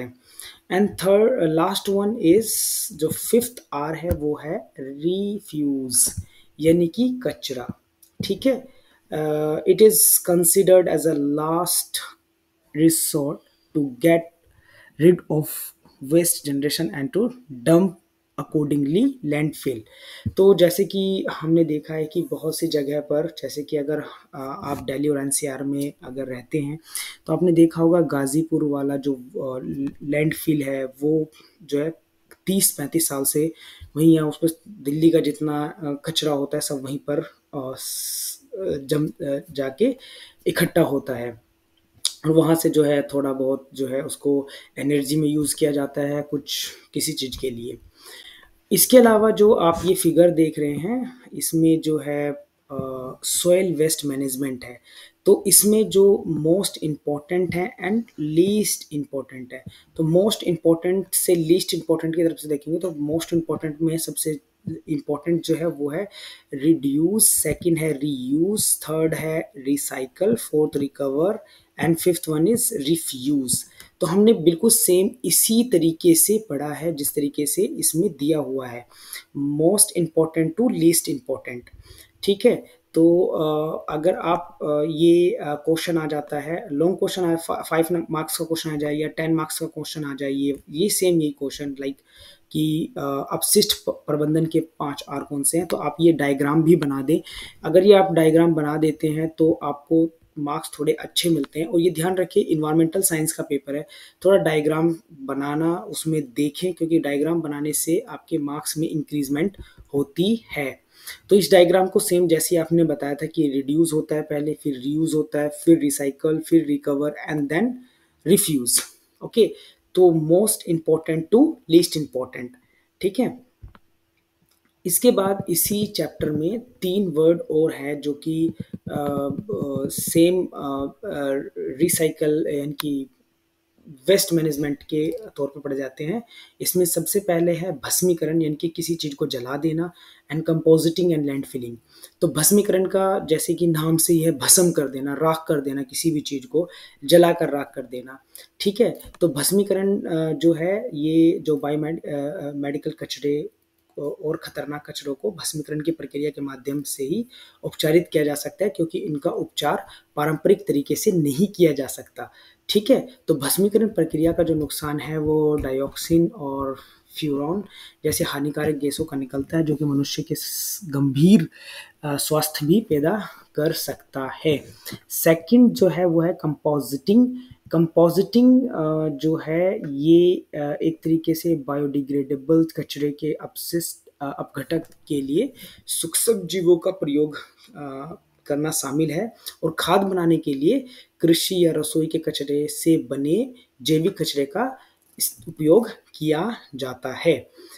[SPEAKER 1] And third last one is जो फिफ्थ आर है वो है रिफ्यूज, यानी कि कचरा। ठीक है, it is considered as a last resort to get rid of waste generation and to dump accordingly landfill। तो जैसे कि हमने देखा है कि बहुत सी जगह पर, जैसे कि अगर आ, आप दिल्ली और एनसीआर में अगर रहते हैं तो आपने देखा होगा गाजीपुर वाला जो लैंडफिल है वो जो है तीस पैंतीस साल से वहीं है। उस पर दिल्ली का जितना अ, कचरा होता है सब वहीं पर अ, स- अ, जम अ, जाके इकट्ठा होता है, और वहाँ से जो है थोड़ा बहुत जो है उसको एनर्जी में यूज़ किया जाता है कुछ किसी चीज़ के लिए। इसके अलावा जो आप ये फिगर देख रहे हैं इसमें जो है सॉइल वेस्ट मैनेजमेंट है, तो इसमें जो मोस्ट इम्पॉर्टेंट है एंड लीस्ट इम्पॉर्टेंट है। तो मोस्ट इम्पॉर्टेंट से लीस्ट इम्पॉर्टेंट की तरफ से देखेंगे तो मोस्ट इम्पॉर्टेंट में सबसे इम्पॉर्टेंट जो है वो है रिड्यूस, सेकंड है रीयूज, थर्ड है recycle, fourth recover and fifth one is refuse. तो हमने बिल्कुल सेम इसी तरीके से पढ़ा है जिस तरीके से इसमें दिया हुआ है, most important to least important. ठीक है, तो अ, अगर आप अ, ये क्वेश्चन आ जाता है, लॉन्ग क्वेश्चन आए, फाइव मार्क्स का क्वेश्चन आ जाए या टेन मार्क्स का क्वेश्चन आ जाए, ये ये सेम यही क्वेश्चन लाइक कि अ, अपशिष्ट प- प्रबंधन के पांच आर कौन से हैं, तो आप ये डायग्राम भी बना दें। अगर ये आप डायग्राम बना देते हैं तो आपको मार्क्स थोड़े अच्छे मिलते हैं। और ये ध्यान रखिए इन्वायरमेंटल साइंस का पेपर है, थोड़ा डायग्राम बनाना उसमें देखें, क्योंकि डायग्राम बनाने से आपके मार्क्स में इंक्रीजमेंट होती है। तो इस डायग्राम को सेम जैसे आपने बताया था कि रिड्यूस होता है पहले, फिर रीयूज होता है, फिर रिसाइकल, फिर recover and then refuse. Okay, तो most important to least important. ठीक है, इसके बाद इसी चैप्टर में तीन वर्ड और है जो कि सेम रिसाइकल यानी कि वेस्ट मैनेजमेंट के तौर पर पढ़े जाते हैं। इसमें सबसे पहले है भस्मीकरण, यानी कि किसी चीज़ को जला देना, and composting and land filling. तो भस्मीकरण का जैसे कि नाम से ही है, भस्म कर देना, राख कर देना, किसी भी चीज़ को जला कर राख कर देना। ठीक है, तो भस्मीकरण अ, जो है ये जो बायो मेडिकल कचरे और खतरनाक कचरों को भस्मीकरण की प्रक्रिया के माध्यम से ही उपचारित किया जा सकता है, क्योंकि इनका उपचार पारंपरिक तरीके से नहीं किया जा सकता। ठीक है, तो भस्मीकरण प्रक्रिया का जो नुकसान है वो डाइऑक्सिन और फ्यूरॉन जैसे हानिकारक गैसों का निकलता है, जो कि मनुष्य के स- गंभीर अ, स्वास्थ्य भी पैदा कर सकता है। सेकंड जो है वो है कंपोजिटिंग। कंपोजिटिंग जो है ये अ, एक तरीके से बायोडिग्रेडेबल कचरे के अपशिष्ट अ, अपघटक के लिए सूक्ष्म जीवों का प्रयोग अ, करना शामिल है, और खाद बनाने के लिए कृषि या रसोई के कचरे से बने जैविक कचरे का इस- उपयोग किया जाता है।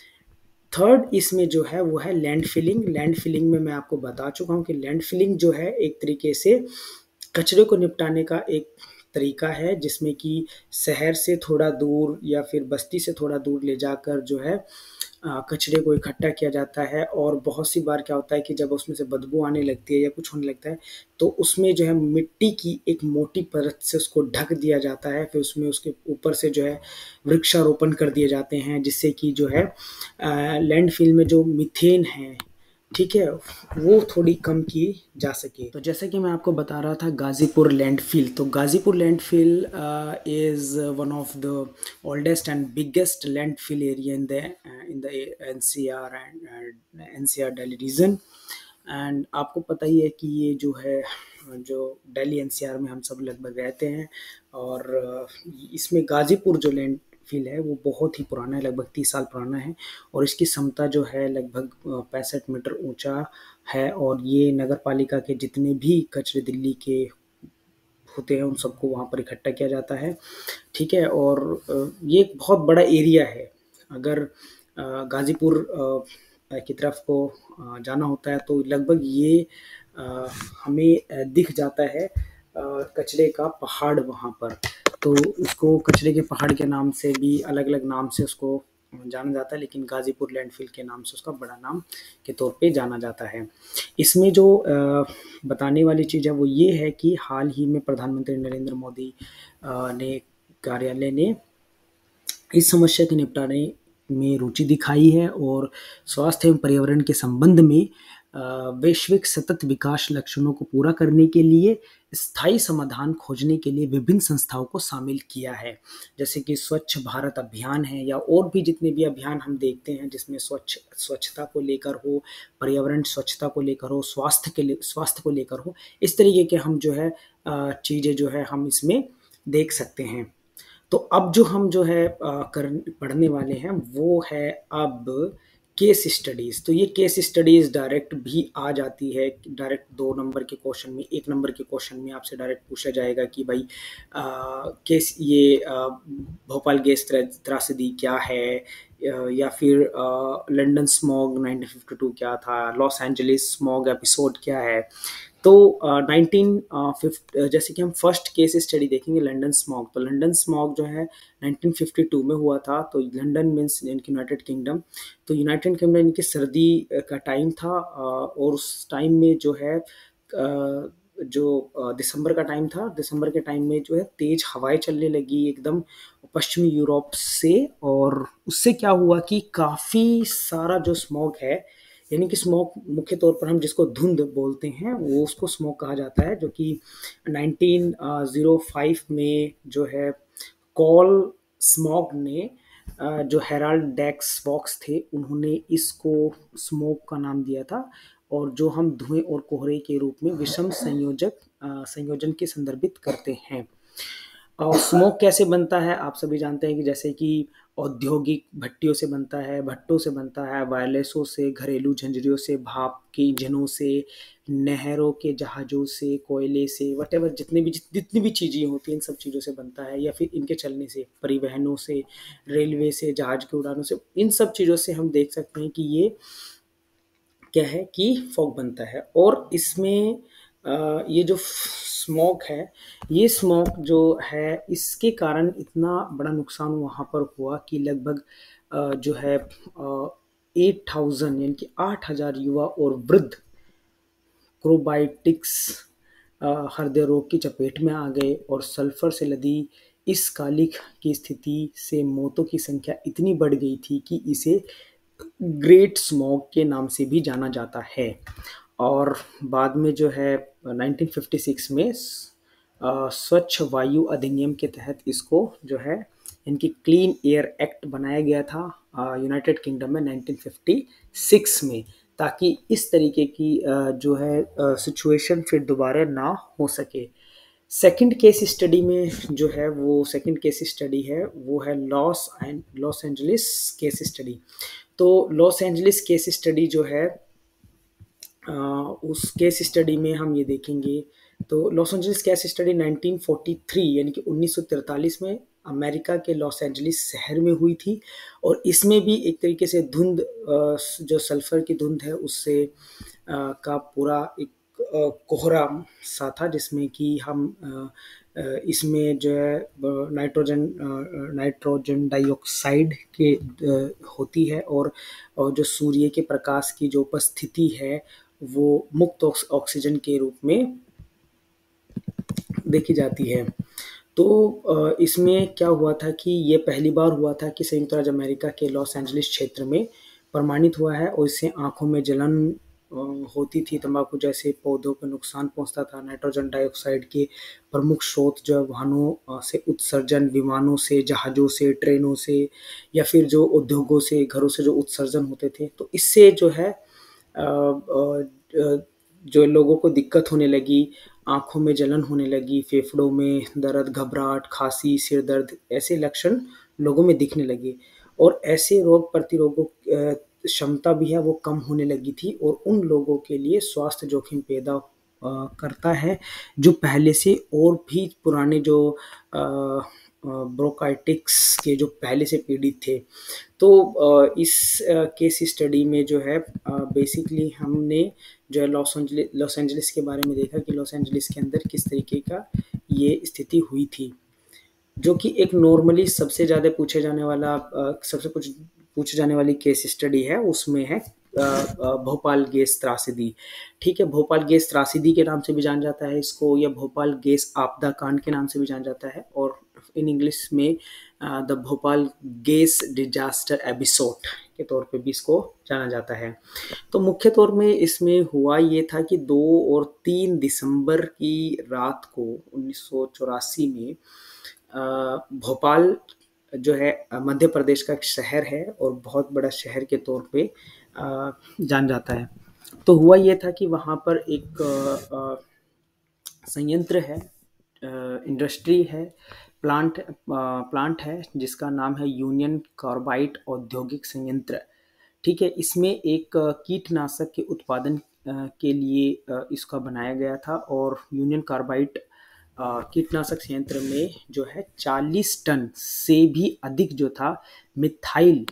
[SPEAKER 1] थर्ड इसमें जो है वो है लैंड फिलिंग। लैंड फिलिंग में मैं आपको बता चुका हूँ कि लैंड फिलिंग जो है एक तरीके से कचरे को निपटाने का एक तरीका है, जिसमें कि शहर से थोड़ा दूर या फिर बस्ती से थोड़ा दूर ले जाकर जो है अ, कचरे को इकट्ठा किया जाता है। और बहुत सी बार क्या होता है कि जब उसमें से बदबू आने लगती है या कुछ होने लगता है तो उसमें जो है मिट्टी की एक मोटी परत से उसको ढक दिया जाता है, फिर उसमें उसके ऊपर से जो है वृक्षारोपण कर दिए जाते हैं, जिससे कि जो है लैंडफिल में जो मीथेन है, ठीक है, वो थोड़ी कम की जा सके। तो जैसे कि मैं आपको बता रहा था गाज़ीपुर लैंडफिल, तो Ghazipur landfill is one of the oldest and biggest landfill area in the in the NCR and NCR Delhi region. And आपको पता ही है कि ये जो है जो दिल्ली एनसीआर में हम सब लगभग रहते हैं, और अ, इसमें गाज़ीपुर जो लैंड फील है वो बहुत ही पुराना है, लगभग तीस साल पुराना है, और इसकी क्षमता जो है लगभग पैंसठ मीटर ऊंचा है। और ये नगर पालिका के जितने भी कचरे दिल्ली के होते हैं उन सबको वहाँ पर इकट्ठा किया जाता है। ठीक है, और अ, ये एक बहुत बड़ा एरिया है। अगर अ, गाज़ीपुर अ, की तरफ को अ, जाना होता है तो लगभग ये अ, हमें अ, दिख जाता है अ, कचरे का पहाड़ वहाँ पर। तो उसको कचरे के पहाड़ के नाम से भी अलग अलग नाम से उसको जाना जाता है, लेकिन गाज़ीपुर लैंडफिल के नाम से उसका बड़ा नाम के तौर पे जाना जाता है। इसमें जो अ, बताने वाली चीज़ है वो ये है कि हाल ही में प्रधानमंत्री नरेंद्र मोदी अ, ने कार्यालय ने इस समस्या के निपटारे में रुचि दिखाई है और स्वास्थ्य एवं पर्यावरण के संबंध में अ, वैश्विक सतत विकास लक्ष्यों को पूरा करने के लिए स्थायी समाधान खोजने के लिए विभिन्न संस्थाओं को शामिल किया है। जैसे कि स्वच्छ भारत अभियान है या और भी जितने भी अभियान हम देखते हैं जिसमें स्वच्छ स्वच्छता को लेकर हो, पर्यावरण स्वच्छता को लेकर हो, स्वास्थ्य के लिए स्वास्थ्य को लेकर हो, इस तरीके के हम जो है अ, चीज़ें जो है हम इसमें देख सकते हैं। तो अब जो हम जो है अ, कर पढ़ने वाले हैं वो है अब केस स्टडीज़। तो ये केस स्टडीज़ डायरेक्ट भी आ जाती है, डायरेक्ट दो नंबर के क्वेश्चन में, एक नंबर के क्वेश्चन में आपसे डायरेक्ट पूछा जाएगा कि भाई अ, केस ये अ, भोपाल गैस त्रा त्रासदी क्या है? अ, या फिर अ, London smog nineteen fifty two क्या था? लॉस एंजलिस स्मॉग एपिसोड क्या है? तो नाइनटीन फिफ्ट जैसे कि हम फर्स्ट केस स्टडी देखेंगे लंदन स्मॉग। तो लंदन स्मॉग जो है नाइनटीन फिफ्टी टू में हुआ था। तो लंदन मीन्स यूनाइटेड किंगडम। तो यूनाइटेड किंगडम इनकी सर्दी अ, का टाइम था अ, और उस टाइम में जो है अ, जो अ, दिसंबर का टाइम था, दिसंबर के टाइम में जो है तेज हवाएं चलने लगी एकदम पश्चिमी यूरोप से। और उससे क्या हुआ कि काफ़ी सारा जो स्मॉग है, यानी कि स्मोक मुख्य तौर पर हम जिसको धुंध बोलते हैं वो उसको स्मोक कहा जाता है, जो कि नाइनटीन ज़ीरो फाइव में जो है कॉल स्मॉग ने अ, जो हेराल्ड डेक्स वॉक्स थे उन्होंने इसको स्मोक का नाम दिया था। और जो हम धुएं और कोहरे के रूप में विषम संयोजक अ, संयोजन के संदर्भित करते हैं। और स्मोक कैसे बनता है आप सभी जानते हैं कि जैसे कि औद्योगिक भट्टियों से बनता है, भट्टों से बनता है, वायरलेसों से, घरेलू झंझरियों से, भाप के इंजनों से, नहरों के जहाज़ों से, कोयले से, वटेवर जितने भी जितनी भी चीज़ें होती हैं इन सब चीज़ों से बनता है। या फिर इनके चलने से, परिवहनों से, रेलवे से, जहाज़ की उड़ानों से, इन सब चीज़ों से हम देख सकते हैं कि ये क्या है कि फॉग बनता है। और इसमें अ, ये जो स्मॉग है, ये स्मॉग जो है इसके कारण इतना बड़ा नुकसान वहाँ पर हुआ कि लगभग अ, जो है एट थाउजेंड यानी कि आठ हजार युवा और वृद्ध क्रोबाइटिक्स हृदय रोग की चपेट में आ गए। और सल्फर से लदी इस कालिख की स्थिति से मौतों की संख्या इतनी बढ़ गई थी कि इसे ग्रेट स्मॉग के नाम से भी जाना जाता है। और बाद में जो है नाइनटीन फिफ्टी सिक्स में अ, स्वच्छ वायु अधिनियम के तहत इसको जो है इनकी क्लीन एयर एक्ट बनाया गया था यूनाइटेड किंगडम में नाइनटीन फिफ्टी सिक्स में, ताकि इस तरीके की अ, जो है सिचुएशन फिर दोबारा ना हो सके। सेकंड केस स्टडी में जो है वो सेकंड केस स्टडी है वो है Los and Los Angeles case study. तो लॉस एंजलिस केस स्टडी जो है अ, उस केस स्टडी में हम ये देखेंगे। तो Los Angeles case study nineteen forty three यानी कि उन्नीस सौ तैंतालीस में अमेरिका के लॉस एंजलिस शहर में हुई थी। और इसमें भी एक तरीके से धुंध अ, जो सल्फर की धुंध है उससे अ, का पूरा एक अ, कोहरा सा था, जिसमें कि हम अ, अ, इसमें जो है अ, नाइट्रोजन अ, नाइट्रोजन डाइऑक्साइड के अ, होती है। और, और जो सूर्य के प्रकाश की जो उपस्थिति है वो मुक्त ऑक्स- ऑक्सीजन के रूप में देखी जाती है। तो अ, इसमें क्या हुआ था कि ये पहली बार हुआ था कि संयुक्त राज्य अमेरिका के लॉस एंजलिस क्षेत्र में प्रमाणित हुआ है। और इससे आंखों में जलन अ, होती थी, तंबाकू जैसे पौधों को नुकसान पहुंचता था, नाइट्रोजन डाइऑक्साइड के प्रमुख स्रोत जो है वाहनों अ, से उत्सर्जन, विमानों से, जहाज़ों से, ट्रेनों से, या फिर जो उद्योगों से, घरों से जो उत्सर्जन होते थे, तो इससे जो है अ, अ, अ, जो लोगों को दिक्कत होने लगी, आँखों में जलन होने लगी, फेफड़ों में दर्द, घबराहट, खाँसी, सिर दर्द, ऐसे लक्षण लोगों में दिखने लगे। और ऐसे रोग प्रतिरोधक अ, क्षमता भी है वो कम होने लगी थी। और उन लोगों के लिए स्वास्थ्य जोखिम पैदा अ, करता है जो पहले से और भी पुराने जो अ, अ, ब्रोंकाइटिस के जो पहले से पीड़ित थे। तो अ, इस अ, केस स्टडी में जो है अ, बेसिकली हमने जो है लॉस एंजलिस लॉस एंजलिस के बारे में देखा कि लॉस एंजलिस के अंदर किस तरीके का ये स्थिति हुई थी, जो कि एक नॉर्मली सबसे ज़्यादा पूछे जाने वाला अ, सबसे कुछ पूछे जाने वाली केस स्टडी है, उसमें है अ, अ, भोपाल गैस त्रासदी। ठीक है, भोपाल गैस त्रासदी के नाम से भी जाना जाता है इसको, या भोपाल गैस आपदा कांड के नाम से भी जाना जाता है। और इन इंग्लिश में the Bhopal gas disaster episode के तौर पे भी इसको जाना जाता है। तो मुख्य तौर में इसमें हुआ ये था कि दो और तीन दिसंबर की रात को उन्नीस सौ चौरासी में अ, भोपाल जो है अ, मध्य प्रदेश का एक शहर है और बहुत बड़ा शहर के तौर पे अ, जान जाता है। तो हुआ ये था कि वहाँ पर एक अ, अ, संयंत्र है, इंडस्ट्री है, प्लांट अ, प्लांट है जिसका नाम है यूनियन कार्बाइड औद्योगिक संयंत्र। ठीक है, इसमें एक अ, कीटनाशक के उत्पादन अ, के लिए अ, इसका बनाया गया था और यूनियन कार्बाइड अ, कीटनाशक संयंत्र में जो है चालीस टन से भी अधिक जो था मिथाइल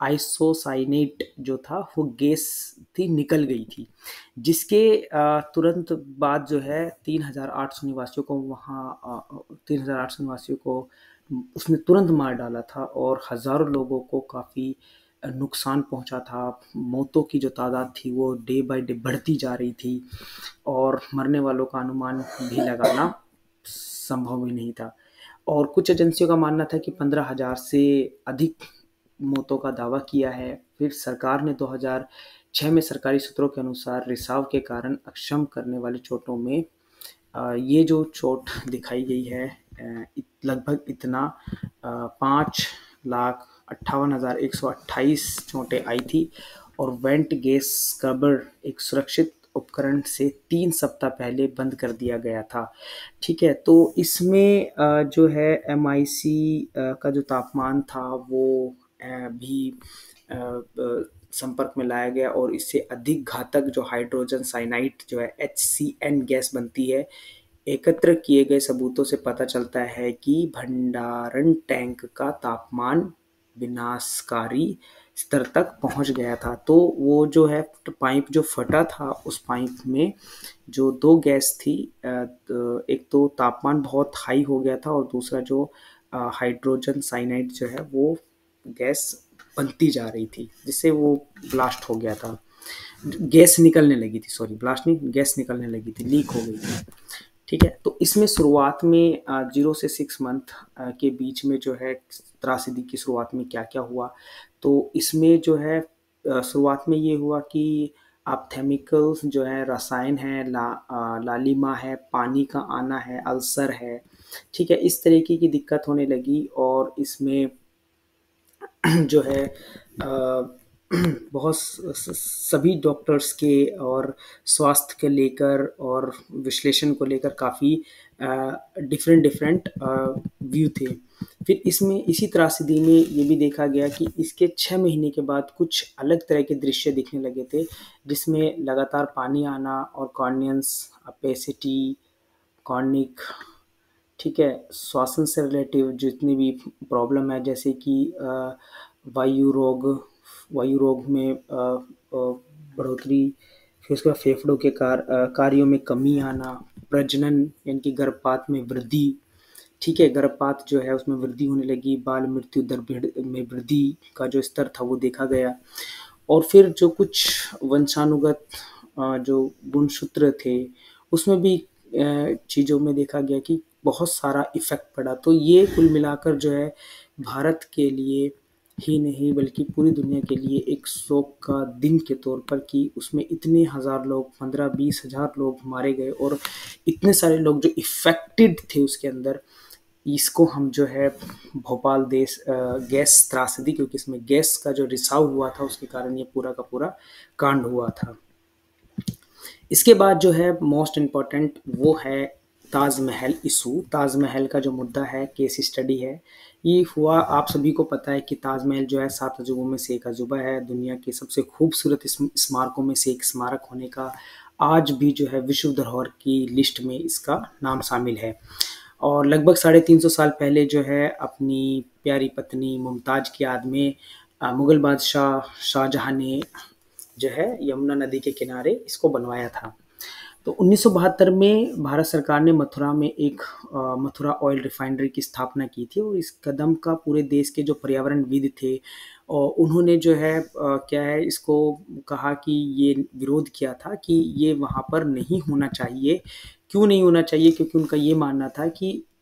[SPEAKER 1] आइसोसाइनेट जो था वो गैस थी निकल गई थी, जिसके अ, तुरंत बाद जो है तीन हज़ार आठ सौ निवासियों को वहाँ तीन हज़ार आठ सौ निवासियों को उसने तुरंत मार डाला था और हज़ारों लोगों को काफ़ी नुकसान पहुंचा था। मौतों की जो तादाद थी वो डे बाय डे बढ़ती जा रही थी और मरने वालों का अनुमान भी लगाना संभव ही नहीं था। और कुछ एजेंसियों का मानना था कि पंद्रह हज़ार से अधिक मौतों का दावा किया है। फिर सरकार ने दो हज़ार छह में सरकारी सूत्रों के अनुसार रिसाव के कारण अक्षम करने वाली चोटों में अ, ये जो चोट दिखाई गई है अ, इत- लगभग इतना अ, पाँच लाख अट्ठावन हज़ार एक सौ अट्ठाईस चोटें आई थी और वेंट गैस स्क्रबर एक सुरक्षित उपकरण से तीन सप्ताह पहले बंद कर दिया गया था। ठीक है, तो इसमें अ, जो है एम आई सी का जो तापमान था वो अ, भी अ, अ, संपर्क में लाया गया और इससे अधिक घातक जो हाइड्रोजन साइनाइड जो है एच सी एन गैस बनती है। एकत्र किए गए सबूतों से पता चलता है कि भंडारण टैंक का तापमान विनाशकारी स्तर तक पहुंच गया था। तो वो जो है पाइप जो फटा था उस पाइप में जो दो गैस थी, अ, तो एक तो तापमान बहुत हाई हो गया था और दूसरा जो अ, हाइड्रोजन साइनाइड जो है वो गैस बनती जा रही थी जिससे वो ब्लास्ट हो गया था, गैस निकलने लगी थी, सॉरी ब्लास्ट नहीं, गैस निकलने लगी थी, लीक हो गई थी। ठीक है, तो इसमें शुरुआत में जीरो से सिक्स मंथ के बीच में जो है त्रासदी की शुरुआत में क्या क्या हुआ, तो इसमें जो है अ, शुरुआत में ये हुआ कि आप केमिकल्स जो है रसायन है, ला अ, लालिमा है, पानी का आना है, अल्सर है। ठीक है, इस तरीके की दिक्कत होने लगी और इसमें जो है अ, बहुत स- स- सभी डॉक्टर्स के और स्वास्थ्य के लेकर और विश्लेषण को लेकर काफ़ी डिफरेंट डिफरेंट व्यू थे। फिर इसमें इसी त्रासदी में ये भी देखा गया कि इसके छः महीने के बाद कुछ अलग तरह के दृश्य दिखने लगे थे, जिसमें लगातार पानी आना और कॉर्नियंस अपेसिटी, कॉर्निक, ठीक है, श्वसन से रिलेटिव जितनी भी प्रॉब्लम है जैसे कि अ, वायु रोग, वायु रोग में अ, अ, बढ़ोतरी, फिर उसके बाद फेफड़ों के कार, अ, कार्यों में कमी आना, प्रजनन यानी कि गर्भपात में वृद्धि। ठीक है, गर्भपात जो है उसमें वृद्धि होने लगी, बाल मृत्यु दर बढ़- में वृद्धि का जो स्तर था वो देखा गया। और फिर जो कुछ वंशानुगत अ, जो गुणसूत्र थे उसमें भी अ, चीज़ों में देखा गया कि बहुत सारा इफ़ेक्ट पड़ा। तो ये कुल मिलाकर जो है भारत के लिए ही नहीं बल्कि पूरी दुनिया के लिए एक शोक का दिन के तौर पर कि उसमें इतने हज़ार लोग, पंद्रह बीस हज़ार लोग मारे गए और इतने सारे लोग जो इफ़ेक्टेड थे उसके अंदर। इसको हम जो है भोपाल देश अ, गैस त्रासदी, क्योंकि इसमें गैस का जो रिसाव हुआ था उसके कारण ये पूरा का पूरा कांड हुआ था। इसके बाद जो है मोस्ट इम्पॉर्टेंट वो है ताजमहल इशू। ताजमहल का जो मुद्दा है, केस स्टडी है, ये हुआ, आप सभी को पता है कि ताजमहल जो है सात अजूबों में से एक अजूबा है, दुनिया के सबसे खूबसूरत स्मारकों में से एक स्मारक होने का आज भी जो है विश्व धरोहर की लिस्ट में इसका नाम शामिल है। और लगभग साढ़े तीन सौ साल पहले जो है अपनी प्यारी पत्नी मुमताज़ की याद में अ, मुग़ल बादशाह शाहजहाँ ने जो है यमुना नदी के किनारे इसको बनवाया था। तो उन्नीस सौ बहत्तर में भारत सरकार ने मथुरा में एक अ, मथुरा ऑयल रिफाइनरी की स्थापना की थी और इस कदम का पूरे देश के जो पर्यावरणविद थे और उन्होंने जो है अ, क्या है इसको कहा कि ये विरोध किया था कि ये वहाँ पर नहीं होना चाहिए। क्यों नहीं होना चाहिए? क्योंकि उनका ये मानना था कि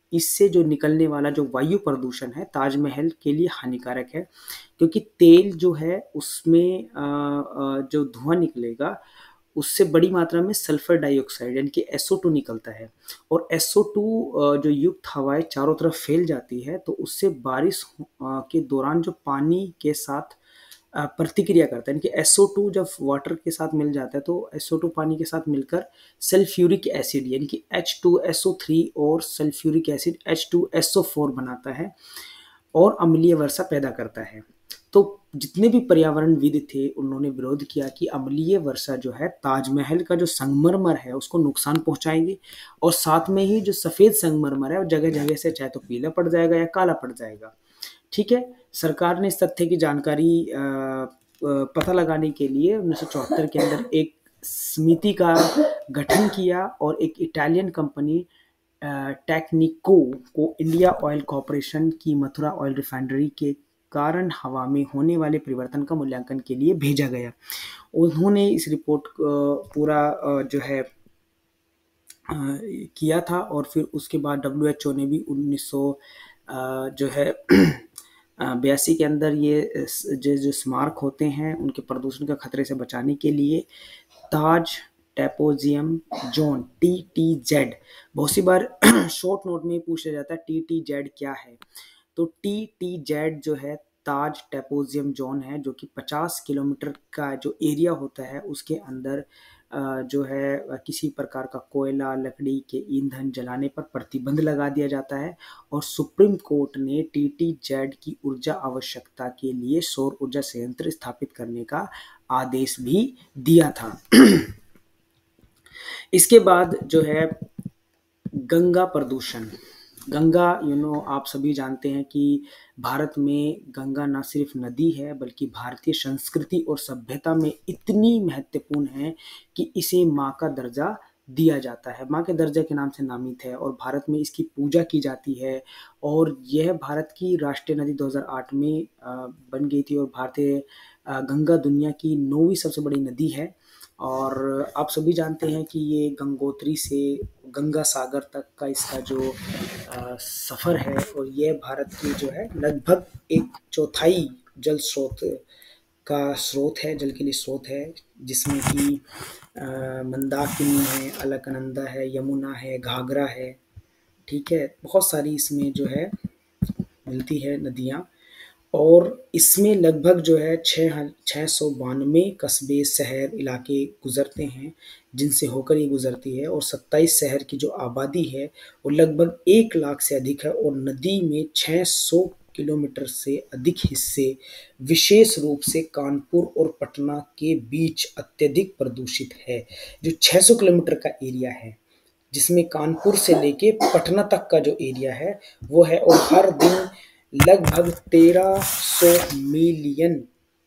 [SPEAKER 1] इससे जो निकलने वाला जो वायु प्रदूषण है ताजमहल के लिए हानिकारक है, क्योंकि तेल जो है उसमें अ, अ, जो धुआं निकलेगा उससे बड़ी मात्रा में सल्फर डाइऑक्साइड यानी कि एस ओ टू निकलता है, और एस ओ टू जो युक्त हवाएं चारों तरफ फैल जाती है तो उससे बारिश अ, के दौरान जो पानी के साथ अ, प्रतिक्रिया करता है, यानी कि एस ओ टू जब वाटर के साथ मिल जाता है तो एस ओ टू पानी के साथ मिलकर सल्फ्यूरिक एसिड यानी कि H two S O three और sulphuric acid H two S O four बनाता है और अम्लीय वर्षा पैदा करता है। तो जितने भी पर्यावरणविद थे उन्होंने विरोध किया कि अम्लीय वर्षा जो है ताजमहल का जो संगमरमर है उसको नुकसान पहुंचाएंगे, और साथ में ही जो सफ़ेद संगमरमर है वो जगह जगह से चाहे तो पीला पड़ जाएगा या काला पड़ जाएगा। ठीक है, सरकार ने इस तथ्य की जानकारी अ, अ, पता लगाने के लिए उन्नीस सौ चौहत्तर के अंदर एक समिति का गठन किया और एक इटालियन कंपनी टेक्निको को इंडिया ऑयल कॉरपोरेशन की मथुरा ऑयल रिफाइनरी के कारण हवा में होने वाले परिवर्तन का मूल्यांकन के लिए भेजा गया। उन्होंने इस रिपोर्ट को पूरा अ, जो है अ, किया था, और फिर उसके बाद डब्ल्यू एच ओ ने भी उन्नीस सौ अ, जो है बयासी के अंदर ये जो जो स्मारक होते हैं उनके प्रदूषण के खतरे से बचाने के लिए Taj trapezium zone T T Z, बहुत सी बार शॉर्ट नोट में पूछा जाता है टी टी जेड क्या है, तो टी टी जेड जो है ताज टेपोजियम जोन है, जो कि पचास किलोमीटर का जो एरिया होता है उसके अंदर अ, जो है अ, किसी प्रकार का कोयला लकड़ी के ईंधन जलाने पर प्रतिबंध लगा दिया जाता है, और सुप्रीम कोर्ट ने टी टी जेड की ऊर्जा आवश्यकता के लिए सौर ऊर्जा संयंत्र स्थापित करने का आदेश भी दिया था। इसके बाद जो है गंगा प्रदूषण। गंगा यू नो आप सभी जानते हैं कि भारत में गंगा न सिर्फ नदी है बल्कि भारतीय संस्कृति और सभ्यता में इतनी महत्वपूर्ण है कि इसे माँ का दर्जा दिया जाता है, माँ के दर्जे के नाम से नामित है, और भारत में इसकी पूजा की जाती है, और यह भारत की राष्ट्रीय नदी दो हज़ार आठ में अ, बन गई थी, और भारतीय अ, गंगा दुनिया की नौवीं सबसे बड़ी नदी है। और आप सभी जानते हैं कि ये गंगोत्री से गंगा सागर तक का इसका जो अ, सफ़र है, और ये भारत की जो है लगभग एक चौथाई जल स्रोत का स्रोत है, जल के लिए स्रोत है, जिसमें कि अ, मंदाकिनी है, अलकनंदा है, यमुना है, घाघरा है। ठीक है, बहुत सारी इसमें जो है मिलती है नदियाँ, और इसमें लगभग जो है छः छः सौ बानवे कस्बे शहर इलाके गुजरते हैं जिनसे होकर ये गुजरती है, और सत्ताईस शहर की जो आबादी है वो लगभग एक लाख से अधिक है, और नदी में छः सौ किलोमीटर से अधिक हिस्से विशेष रूप से कानपुर और पटना के बीच अत्यधिक प्रदूषित है। जो छः सौ किलोमीटर का एरिया है जिसमें कानपुर से लेके पटना तक का जो एरिया है वो है, और हर दिन लगभग तेरह सौ मिलियन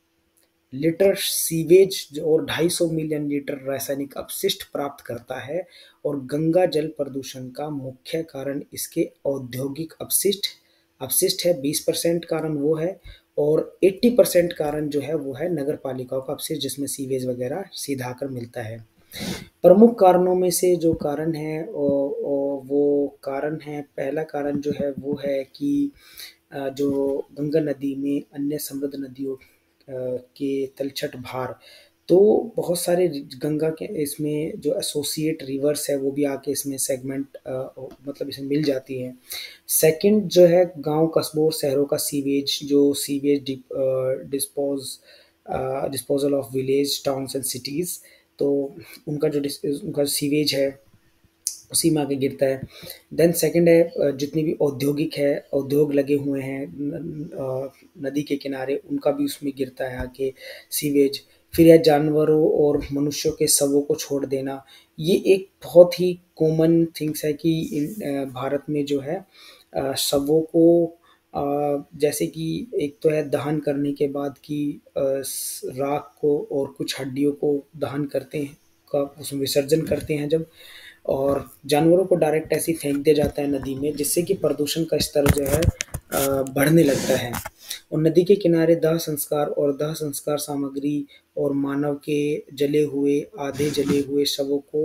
[SPEAKER 1] लीटर सीवेज और दो सौ पचास मिलियन लीटर रासायनिक अपशिष्ट प्राप्त करता है, और गंगा जल प्रदूषण का मुख्य कारण इसके औद्योगिक अपशिष्ट अपशिष्ट है, बीस परसेंट कारण वो है, और अस्सी परसेंट कारण जो है वो है नगर पालिकाओं का अपशिष्ट जिसमें सीवेज वगैरह सीधा आकर मिलता है। प्रमुख कारणों में से जो कारण है ओ, ओ, वो कारण है, पहला कारण जो है वो है कि अ, जो गंगा नदी में अन्य समृद्ध नदियों अ, के तलछट भार, तो बहुत सारे गंगा के इसमें जो एसोसिएट रिवर्स है वो भी आके इसमें सेगमेंट मतलब इसमें मिल जाती हैं। सेकंड जो है गांव कस्बों और शहरों का सीवेज, जो sewage dispose disposal of village towns and cities, तो उनका जो डिस उनका सीवेज है उसी में आके गिरता है। देन सेकंड है अ, जितनी भी औद्योगिक है, उद्योग लगे हुए हैं न अ, नदी के किनारे, उनका भी उसमें गिरता है आके सीवेज। फिर है जानवरों और मनुष्यों के शवों को छोड़ देना। ये एक बहुत ही कॉमन थिंग्स है कि इन अ, भारत में जो है अ, शवों को अ, जैसे कि एक तो है दहन करने के बाद की अ, स राख को और कुछ हड्डियों को दहन करते हैं, का उसमें विसर्जन करते हैं जब, और जानवरों को डायरेक्ट ऐसे ही फेंक दिया जाता है नदी में, जिससे कि प्रदूषण का स्तर जो है अ, बढ़ने लगता है। और नदी के किनारे दाह संस्कार और दाह संस्कार सामग्री और मानव के जले हुए आधे जले हुए शवों को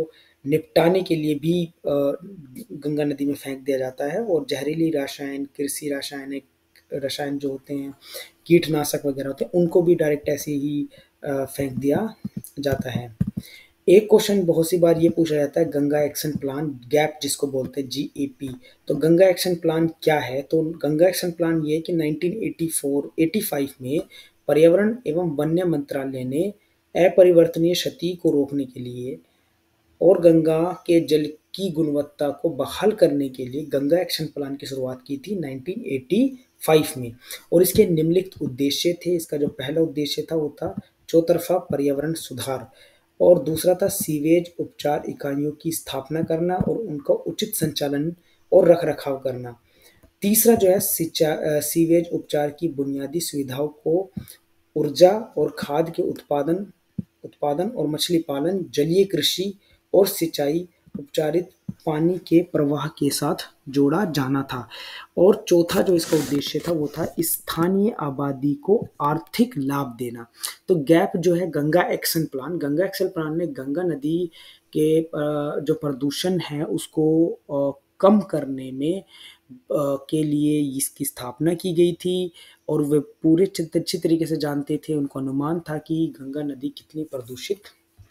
[SPEAKER 1] निपटाने के लिए भी अ, गंगा नदी में फेंक दिया जाता है। और जहरीली रसायन, कृषि रासायनिक रसायन जो होते हैं, कीटनाशक वगैरह होते हैं, उनको भी डायरेक्ट ऐसे ही अ, फेंक दिया जाता है। एक क्वेश्चन बहुत सी बार ये पूछा जाता है, गंगा एक्शन प्लान, गैप जिसको बोलते हैं, जी ए पी। तो गंगा एक्शन प्लान क्या है? तो गंगा एक्शन प्लान ये है कि nineteen eighty four eighty five में पर्यावरण एवं वन्य मंत्रालय ने अपरिवर्तनीय क्षति को रोकने के लिए और गंगा के जल की गुणवत्ता को बहाल करने के लिए गंगा एक्शन प्लान की शुरुआत की थी नाइनटीन एटी फाइव में। और इसके निम्नलिखित उद्देश्य थे। इसका जो पहला उद्देश्य था वो था चौतरफा पर्यावरण सुधार, और दूसरा था सीवेज उपचार इकाइयों की स्थापना करना और उनका उचित संचालन और रखरखाव करना। तीसरा जो है सिंचा सीवेज उपचार की बुनियादी सुविधाओं को ऊर्जा और खाद के उत्पादन उत्पादन और मछली पालन, जलीय कृषि और सिंचाई उपचारित पानी के प्रवाह के साथ जोड़ा जाना था। और चौथा जो इसका उद्देश्य था वो था स्थानीय आबादी को आर्थिक लाभ देना। तो गैप जो है Ganga action plan, Ganga action plan ने गंगा नदी के अ, जो प्रदूषण है उसको अ, कम करने में अ, के लिए इसकी स्थापना की गई थी। और वे पूरे चित- अच्छी तरीके से जानते थे, उनको अनुमान था कि गंगा नदी कितनी प्रदूषित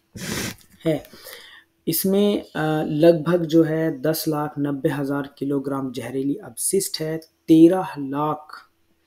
[SPEAKER 1] है। इसमें अ, लगभग जो है दस लाख नब्बे हजार किलोग्राम जहरीली अपशिष्ट है, तेरह लाख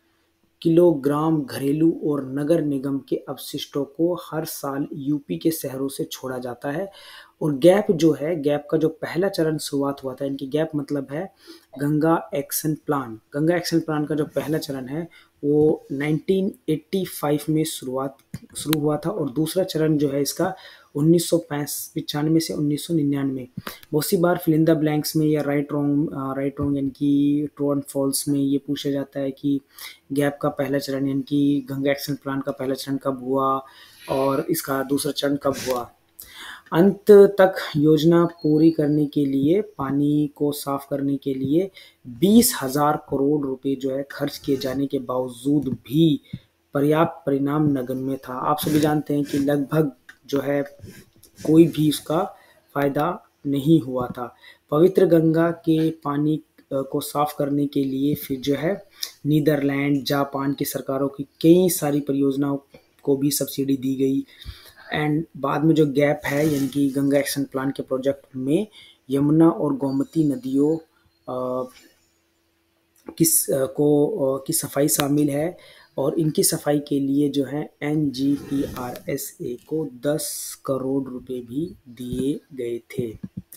[SPEAKER 1] किलोग्राम घरेलू और नगर निगम के अपशिष्टों को हर साल यूपी के शहरों से छोड़ा जाता है। और गैप जो है, गैप का जो पहला चरण शुरुआत हुआ था, इनकी गैप मतलब है Ganga action plan. Ganga action plan का जो पहला चरण है वो नाइनटीन एटी फाइव में शुरुआत शुरू हुआ था, और दूसरा चरण जो है इसका उन्नीस सौ पचानवे से उन्नीस सौ निन्यानवे। बहुत सी बार फिल इन द ब्लैंक्स में या राइट रॉन्ग राइट रॉन्ग यानी कि ट्रू एंड फॉल्स में ये पूछा जाता है कि गैप का पहला चरण यानी कि गंगा एक्शन प्लान का पहला चरण कब हुआ और इसका दूसरा चरण कब हुआ। अंत तक योजना पूरी करने के लिए, पानी को साफ करने के लिए बीस हजार करोड़ रुपए जो है खर्च किए जाने के बावजूद भी पर्याप्त परिणाम नगण्य था। आप सभी जानते हैं कि लगभग जो है कोई भी उसका फायदा नहीं हुआ था। पवित्र गंगा के पानी अ, को साफ करने के लिए फिर जो है नीदरलैंड, जापान की सरकारों की कई सारी परियोजनाओं को भी सब्सिडी दी गई। एंड बाद में जो गैप है यानी कि गंगा एक्शन प्लान के प्रोजेक्ट में यमुना और गोमती नदियों अ, किस अ, को अ, की सफाई शामिल है। और इनकी सफाई के लिए जो है N G P R S A को दस करोड़ रुपए भी दिए गए थे।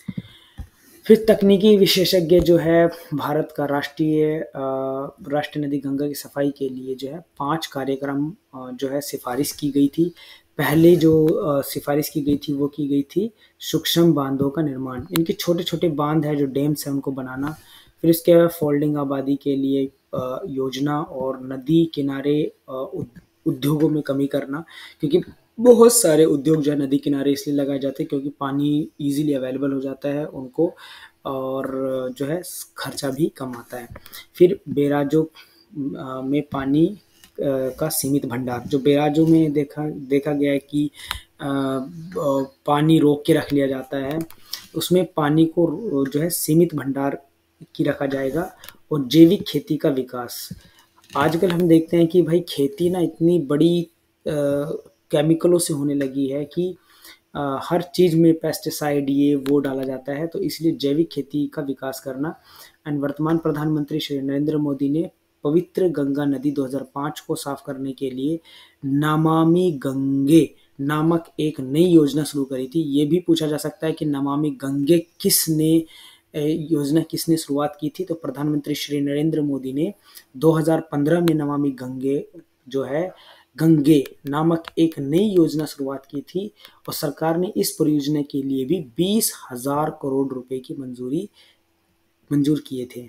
[SPEAKER 1] फिर तकनीकी विशेषज्ञ जो है भारत का राष्ट्रीय अ, राष्ट्रीय नदी गंगा की सफाई के लिए जो है पांच कार्यक्रम अ, जो है सिफारिश की गई थी। पहले जो अ, सिफारिश की गई थी वो की गई थी सूक्ष्म बांधों का निर्माण, इनके छोटे छोटे बांध है जो डैम्स है उनको बनाना। फिर इसके बाद फोल्डिंग आबादी के लिए अ, योजना और नदी किनारे अ, उद- उद्योगों में कमी करना, क्योंकि बहुत सारे उद्योग जो है नदी किनारे इसलिए लगाए जाते हैं क्योंकि पानी इजीली अवेलेबल हो जाता है उनको, और जो है खर्चा भी कम आता है। फिर बैराजों अ, में पानी अ, का सीमित भंडार, जो बैराजों में देखा देखा गया है कि अ, अ, पानी रोक के रख लिया जाता है, उसमें पानी को जो है सीमित भंडार की रखा जाएगा। और जैविक खेती का विकास, आजकल हम देखते हैं कि भाई खेती ना इतनी बड़ी अ, केमिकलों से होने लगी है कि अ, हर चीज़ में पेस्टिसाइड ये वो डाला जाता है, तो इसलिए जैविक खेती का विकास करना। एंड वर्तमान प्रधानमंत्री श्री नरेंद्र मोदी ने पवित्र गंगा नदी दो हज़ार पाँच को साफ करने के लिए नमामि गंगे नामक एक नई योजना शुरू करी थी। ये भी पूछा जा सकता है कि नमामि गंगे किसने अ, योजना किसने शुरुआत की थी? तो प्रधानमंत्री श्री नरेंद्र मोदी ने दो हज़ार पंद्रह में नमामि गंगे जो है गंगे नामक एक नई योजना शुरुआत की थी, और सरकार ने इस परियोजना के लिए भी बीस हजार करोड़ रुपए की मंजूरी मंजूर किए थे।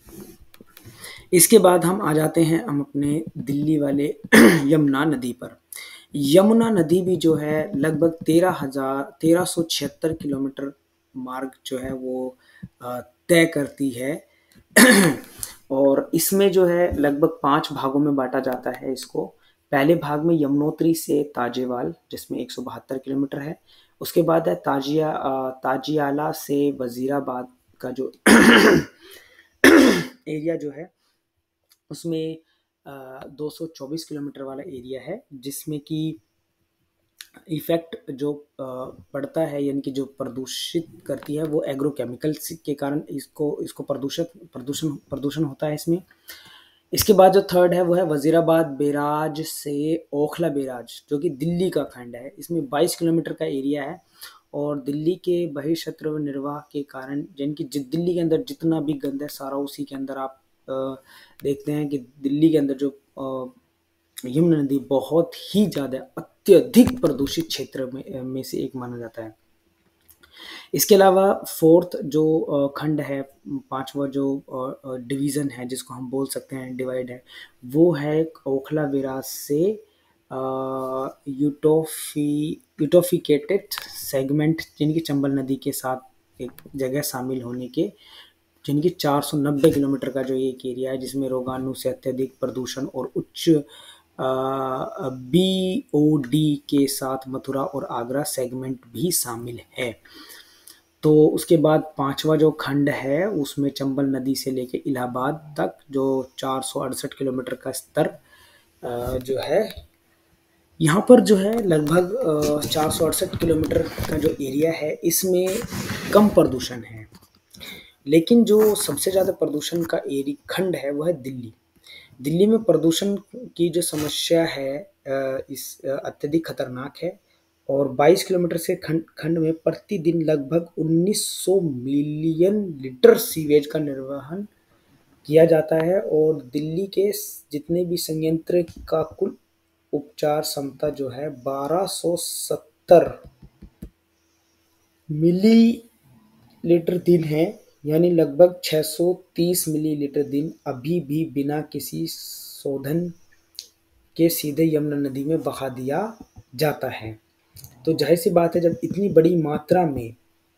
[SPEAKER 1] इसके बाद हम आ जाते हैं हम अपने दिल्ली वाले यमुना नदी पर। यमुना नदी भी जो है लगभग तेरह हजार तेरह सौ छिहत्तर किलोमीटर मार्ग जो है वो अ, तय करती है। और इसमें जो है लगभग पांच भागों में बांटा जाता है इसको। पहले भाग में यमुनोत्री से ताजेवाल जिसमें एक सौ बहत्तर किलोमीटर है, उसके बाद है ताजिया अ, ताजियाला से वजीराबाद का जो एरिया जो है उसमें दो सौ चौबीस किलोमीटर वाला एरिया है, जिसमें कि इफेक्ट जो अ, पड़ता है यानी कि जो प्रदूषित करती है वो एग्रोकेमिकल्स के कारण इसको इसको प्रदूषित प्रदूषण प्रदूषण होता है इसमें। इसके बाद जो थर्ड है वो है वजीराबाद बैराज से ओखला बैराज, जो कि दिल्ली का खंड है। इसमें बाईस किलोमीटर का एरिया है और दिल्ली के बहिर्क्षेत्र निर्वाह के कारण यानी कि जि- दिल्ली के अंदर जितना भी गंद है सारा उसी के अंदर आप अ, देखते हैं कि दिल्ली के अंदर जो अ, यमुना नदी बहुत ही ज़्यादा अत्यधिक प्रदूषित क्षेत्र में में से एक माना जाता है। इसके अलावा फोर्थ जो अ, खंड है, पांचवा जो डिवीज़न है जिसको हम बोल सकते हैं डिवाइड है, वो है ओखला विराज से यूटोफी यूटोफिकेटेड सेगमेंट, जिनकी चंबल नदी के साथ एक जगह शामिल होने के, जिनकी चार सौ नब्बे किलोमीटर का जो एक एरिया है जिसमें रोगाणु से अत्यधिक प्रदूषण और उच्च बी ओ डी के साथ मथुरा और आगरा सेगमेंट भी शामिल है। तो उसके बाद पांचवा जो खंड है उसमें चंबल नदी से लेकर इलाहाबाद तक जो चार सौ अड़सठ किलोमीटर का स्तर अ, जो है यहाँ पर जो है लगभग चार सौ अड़सठ किलोमीटर का जो एरिया है इसमें कम प्रदूषण है। लेकिन जो सबसे ज़्यादा प्रदूषण का एरी खंड है वो है दिल्ली। दिल्ली में प्रदूषण की जो समस्या है अ, इस अ, अत्यधिक खतरनाक है और बाईस किलोमीटर से खंड खंड में प्रतिदिन लगभग उन्नीस सौ मिलियन लीटर सीवेज का निर्वहन किया जाता है और दिल्ली के स- जितने भी संयंत्र का कुल उपचार क्षमता जो है बारह सौ सत्तर मिलीलीटर दिन है, यानी लगभग छह सौ तीस मिलीलीटर दिन अभी भी बिना किसी शोधन के सीधे यमुना नदी में बहा दिया जाता है। तो जाहिर सी बात है जब इतनी बड़ी मात्रा में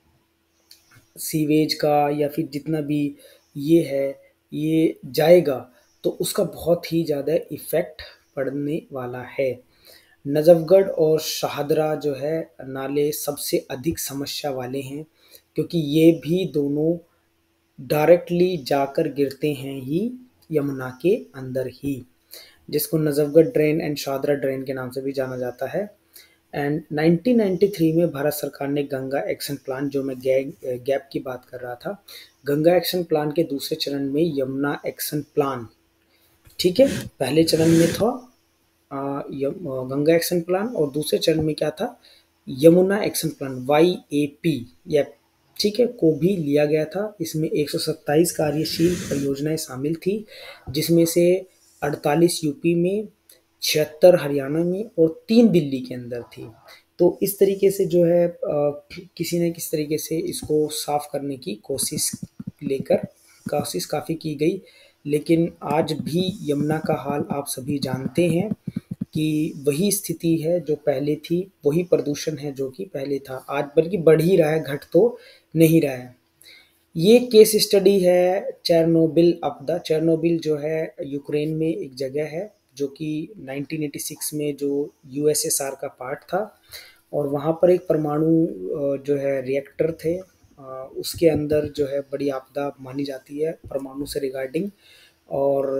[SPEAKER 1] सीवेज का या फिर जितना भी ये है ये जाएगा तो उसका बहुत ही ज़्यादा इफ़ेक्ट पड़ने वाला है। नजफगढ़ और शाहदरा जो है नाले सबसे अधिक समस्या वाले हैं, क्योंकि ये भी दोनों डायरेक्टली जाकर गिरते हैं ही यमुना के अंदर ही, जिसको Najafgarh drain and Shahdara drain के नाम से भी जाना जाता है। एंड नाइनटीन नाइंटी थ्री में भारत सरकार ने गंगा एक्शन प्लान, जो मैं गे- गैप की बात कर रहा था, गंगा एक्शन प्लान के दूसरे चरण में यमुना एक्शन प्लान, ठीक है, पहले चरण में था आ, यम- आ, गंगा एक्शन प्लान और दूसरे चरण में क्या था, Yamuna action plan Y A P, या ठीक है, को भी लिया गया था। इसमें एक सौ सत्ताईस कार्यशील परियोजनाएं शामिल थी, जिसमें से अड़तालीस यूपी में, छिहत्तर हरियाणा में और तीन दिल्ली के अंदर थी। तो इस तरीके से जो है आ, किसी न किसी तरीके से इसको साफ करने की कोशिश लेकर कोशिश काफ़ी की गई, लेकिन आज भी यमुना का हाल आप सभी जानते हैं कि वही स्थिति है जो पहले थी, वही प्रदूषण है जो कि पहले था, आज बल्कि बढ़ ही रहा है, घट तो नहीं रहा है। ये केस स्टडी है चेरनोबिल आपदा। चेरनोबिल जो है यूक्रेन में एक जगह है जो कि नाइनटीन एटी सिक्स में जो यूएसएसआर का पार्ट था, और वहाँ पर एक परमाणु अ, जो है रिएक्टर थे, अ, उसके अंदर जो है बड़ी आपदा मानी जाती है परमाणु से रिगार्डिंग। और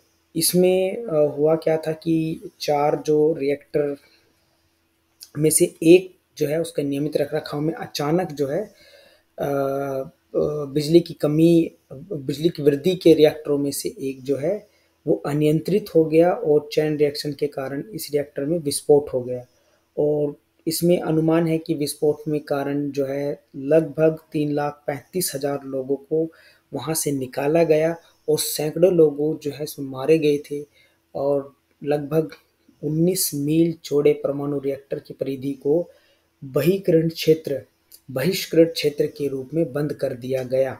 [SPEAKER 1] इसमें अ, हुआ क्या था कि चार जो रिएक्टर में से एक जो है उसका नियमित रखरखाव में अचानक जो है अ, अ, बिजली की कमी, बिजली की वृद्धि के रिएक्टरों में से एक जो है वो अनियंत्रित हो गया और चैन रिएक्शन के कारण इस रिएक्टर में विस्फोट हो गया। और इसमें अनुमान है कि विस्फोट में कारण जो है लगभग तीन लाख पैंतीस हजार लोगों को वहाँ से निकाला गया और सैकड़ों लोगों जो है इसमें मारे गए थे। और लगभग उन्नीस मील चौड़े परमाणु रिएक्टर की परिधि को बहिष्करण क्षेत्र बहिष्कृत क्षेत्र के रूप में बंद कर दिया गया।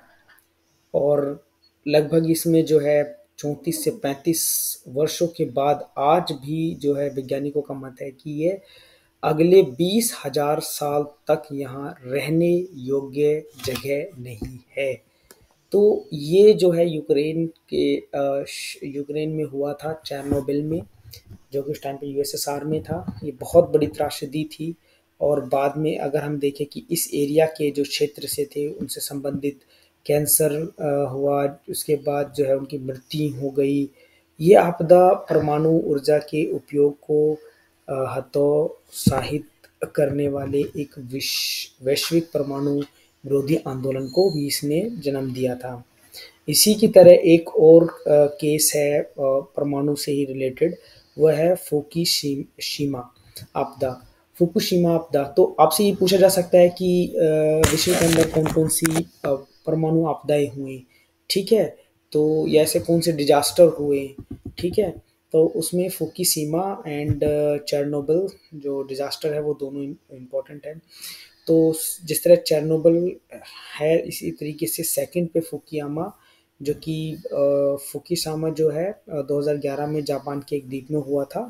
[SPEAKER 1] और लगभग इसमें जो है चौंतीस से पैंतीस वर्षों के बाद आज भी जो है वैज्ञानिकों का मत है कि ये अगले बीस हजार साल तक यहाँ रहने योग्य जगह नहीं है। तो ये जो है यूक्रेन के अ, श- यूक्रेन में हुआ था चेरनोबिल में, जो कि उस टाइम पे यूएसएसआर में था। ये बहुत बड़ी त्रासदी थी और बाद में अगर हम देखें कि इस एरिया के जो क्षेत्र से थे उनसे संबंधित कैंसर अ, हुआ, उसके बाद जो है उनकी मृत्यु हो गई। ये आपदा परमाणु ऊर्जा के उपयोग को अ, हतोत्साहित करने वाले एक विश्व वैश्विक परमाणु विरोधी आंदोलन को भी इसने जन्म दिया था। इसी की तरह एक और अ, केस है अ, परमाणु से ही रिलेटेड, वह है फुकुशिमा आपदा। फुकुशिमा आपदा, तो आपसे ये पूछा जा सकता है कि अ, विश्व के अंदर कौन-कौन सी अ, परमाणु आपदाएँ हुई, ठीक है? तो या ऐसे कौन से डिज़ास्टर हुए, ठीक है? तो उसमें फुकुशिमा एंड चेरनोबिल जो डिज़ास्टर है वो दोनों इम इम्पोर्टेंट हैं। तो जिस तरह चेरनोबिल है, इसी तरीके से सेकंड पे फुकुशिमा, जो कि अ, फुकुशिमा जो है अ, दो हज़ार ग्यारह में जापान के एक द्वीप में हुआ था।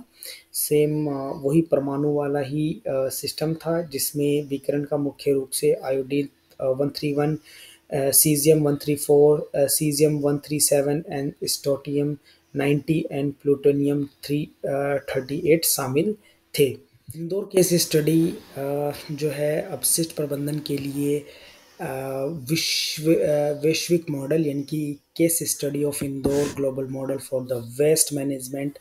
[SPEAKER 1] सेम अ, वही परमाणु वाला ही अ, सिस्टम था जिसमें विकिरण का मुख्य रूप से आयोडीन अ, एक सौ इकतीस, अ, सीज़ियम एक सौ चौंतीस, अ, सीज़ियम एक सौ सैंतीस एंड स्ट्रोंटियम नब्बे एंड प्लूटोनियम तीन अ, अड़तीस शामिल थे। इंदौर केस स्टडी अ, जो है अपशिष्ट प्रबंधन के लिए अ, विश्व अ, वैश्विक मॉडल यानी कि case study of Indore global model for the waste management.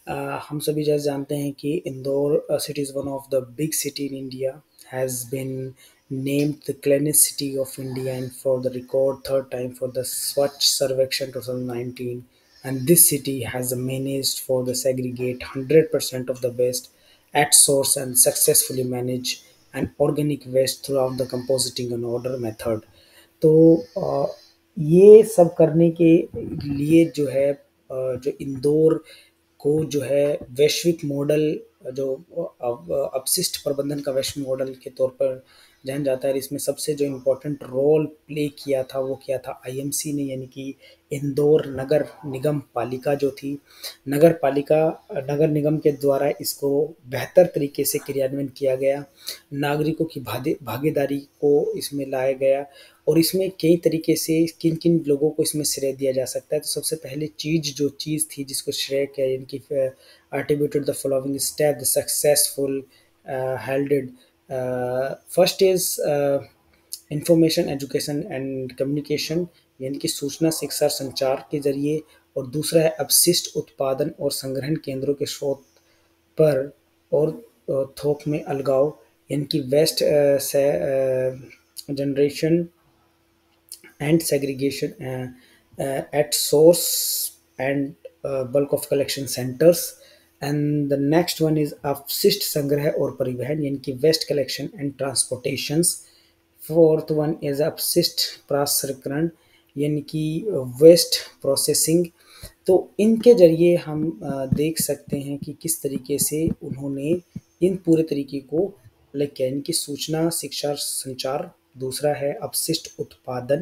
[SPEAKER 1] हम सभी जैसे जानते हैं कि Indore city is one of the big city in India, has been named the cleanest city of India and for the record third time for the Swachh Sarvekshan twenty nineteen. And this city has managed for the segregate one hundred percent of the waste at source and successfully manage an organic waste throughout the compositing and order method. तो अ, ये सब करने के लिए जो है अ, जो इंदौर को जो है वैश्विक मॉडल, जो अव अपशिष्ट प्रबंधन का वैश्विक मॉडल के तौर पर जाना जाता है। इसमें सबसे जो इम्पोर्टेंट रोल प्ले किया था वो किया था आईएमसी ने, यानी कि इंदौर नगर निगम पालिका जो थी। नगर पालिका नगर निगम के द्वारा इसको बेहतर तरीके से क्रियान्वयन किया गया। नागरिकों की भादे भागीदारी को इसमें लाया गया और इसमें कई तरीके से किन-किन लोगों को इसमें श्रेय दिया जा सकता है। तो सबसे पहले चीज़ जो चीज़ थी जिसको श्रेय किया, यानी कि अ, attributed the following step the successful uh, heralded. Uh, first is uh, information education and communication, यानी कि सूचना शिक्षा और संचार के जरिए। और दूसरा है अपशिष्ट उत्पादन और संग्रहण केंद्रों के स्रोत पर और अ, थोक में अलगाव, यानी कि वेस्ट से generation and segregation uh, uh, at source and uh, bulk of collection centers. And the next one is अपशिष्ट संग्रह और परिवहन, यानी कि waste collection and transportations. Fourth one is अपशिष्ट प्रसंस्करण, यानी कि वेस्ट प्रोसेसिंग। तो इनके जरिए हम अ, देख सकते हैं कि किस तरीके से उन्होंने इन पूरे तरीके को लाइक किया, यानी कि सूचना शिक्षा संचार, दूसरा है अपशिष्ट उत्पादन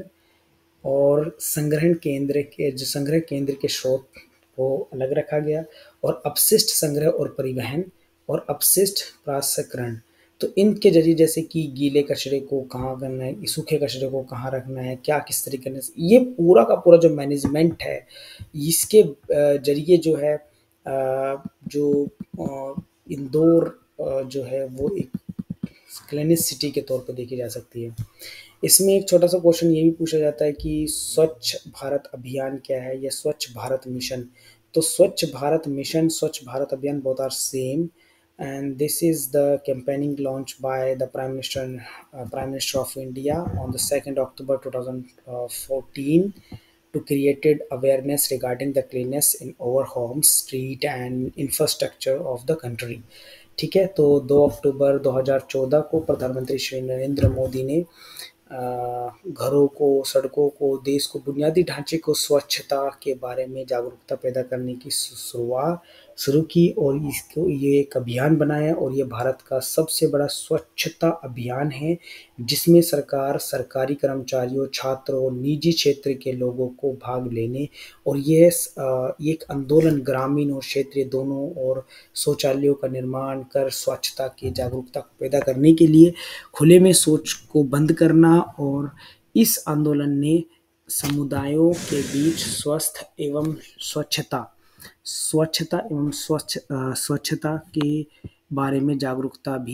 [SPEAKER 1] और संग्रहण केंद्र के जो संग्रह केंद्र के स्रोत को अलग रखा गया, और अपशिष्ट संग्रह और परिवहन और अपशिष्ट प्रसंस्करण। तो इनके जरिए जैसे कि गीले कचरे को कहाँ करना है, सूखे कचरे को कहाँ रखना है, क्या किस तरीके से, ये पूरा का पूरा जो मैनेजमेंट है इसके अ, जरिए जो है अ, जो अ, इंदौर अ, जो है वो एक क्लीनेस्ट सिटी के तौर पे देखी जा सकती है। इसमें एक छोटा सा क्वेश्चन ये भी पूछा जाता है कि स्वच्छ भारत अभियान क्या है या स्वच्छ भारत मिशन। तो स्वच्छ Bharat mission, Swachh Bharat Abhiyan both are same, and this is the campaigning launched by the prime minister uh, prime minister of India on the second October twenty fourteen to created awareness regarding the cleanliness in our homes, street and infrastructure of the country। ठीक है, तो दो अक्टूबर दो हज़ार चौदह को प्रधानमंत्री श्री नरेंद्र मोदी ने अ, घरों को, सड़कों को, देश को, बुनियादी ढांचे को स्वच्छता के बारे में जागरूकता पैदा करने की शु शुरुआत शुरू की और इसको ये एक अभियान बनाया और ये भारत का सबसे बड़ा स्वच्छता अभियान है, जिसमें सरकार, सरकारी कर्मचारियों, छात्रों और निजी क्षेत्र के लोगों को भाग लेने और ये स अ, ये एक आंदोलन ग्रामीण और क्षेत्रीय दोनों और शौचालयों का निर्माण कर स्वच्छता की जागरूकता पैदा करने के लिए खुले में शौच को बंद करना। और इस आंदोलन ने समुदायों के बीच स्वस्थ एवं स्वच्छता स्वच्छता एवं स्वच्छ अ, स्वच्छता के बारे में जागरूकता भी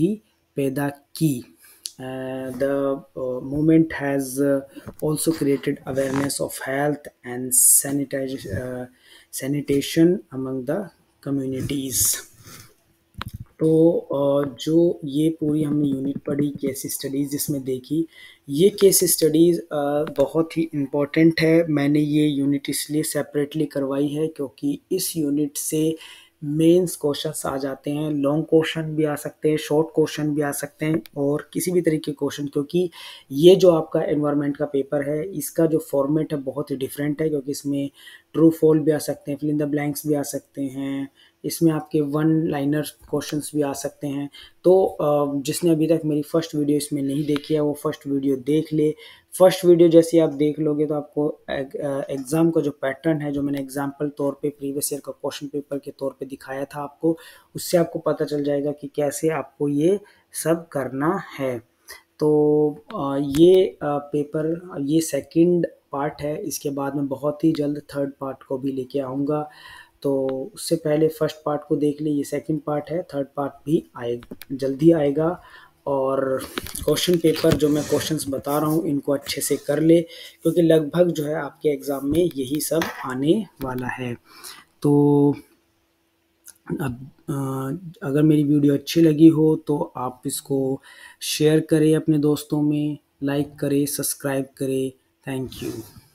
[SPEAKER 1] पैदा की। The movement has also created awareness of health and sanitation, sanitation among the communities। तो अ, जो ये पूरी हमने यूनिट पढ़ी केस स्टडीज़ जिसमें देखी, ये केस स्टडीज़ अ, बहुत ही इम्पोर्टेंट है। मैंने ये यूनिट इसलिए सेपरेटली करवाई है क्योंकि इस यूनिट से मेंस क्वेश्चंस आ जाते हैं, लॉन्ग क्वेश्चन भी आ सकते हैं, शॉर्ट क्वेश्चन भी आ सकते हैं और किसी भी तरीके के क्वेश्चन, क्योंकि ये जो आपका एनवायरनमेंट का पेपर है इसका जो फॉर्मेट है बहुत ही डिफरेंट है, क्योंकि इसमें ट्रू फॉल भी आ सकते हैं, फिल इन द ब्लैंक्स भी आ सकते हैं, इसमें आपके वन लाइनर क्वेश्चंस भी आ सकते हैं। तो अ, जिसने अभी तक मेरी फर्स्ट वीडियो इसमें नहीं देखी है वो फर्स्ट वीडियो देख ले। फर्स्ट वीडियो जैसे आप देख लोगे तो आपको एग्ज़ाम का जो पैटर्न है, जो मैंने एग्जाम्पल तौर पे प्रीवियस ईयर का क्वेश्चन पेपर के तौर पे दिखाया था आपको, उससे आपको पता चल जाएगा कि कैसे आपको ये सब करना है। तो अ, ये अ, पेपर ये सेकंड पार्ट है, इसके बाद में बहुत ही जल्द थर्ड पार्ट को भी लेके आऊँगा। तो उससे पहले फर्स्ट पार्ट को देख ली, ये सेकंड पार्ट है, थर्ड पार्ट भी आए जल्दी आएगा। और क्वेश्चन पेपर जो मैं क्वेश्चंस बता रहा हूँ इनको अच्छे से कर ले, क्योंकि लगभग जो है आपके एग्ज़ाम में यही सब आने वाला है। तो अब अ, अगर मेरी वीडियो अच्छी लगी हो तो आप इसको शेयर करें अपने दोस्तों में, लाइक करें, सब्सक्राइब करें। Thank you.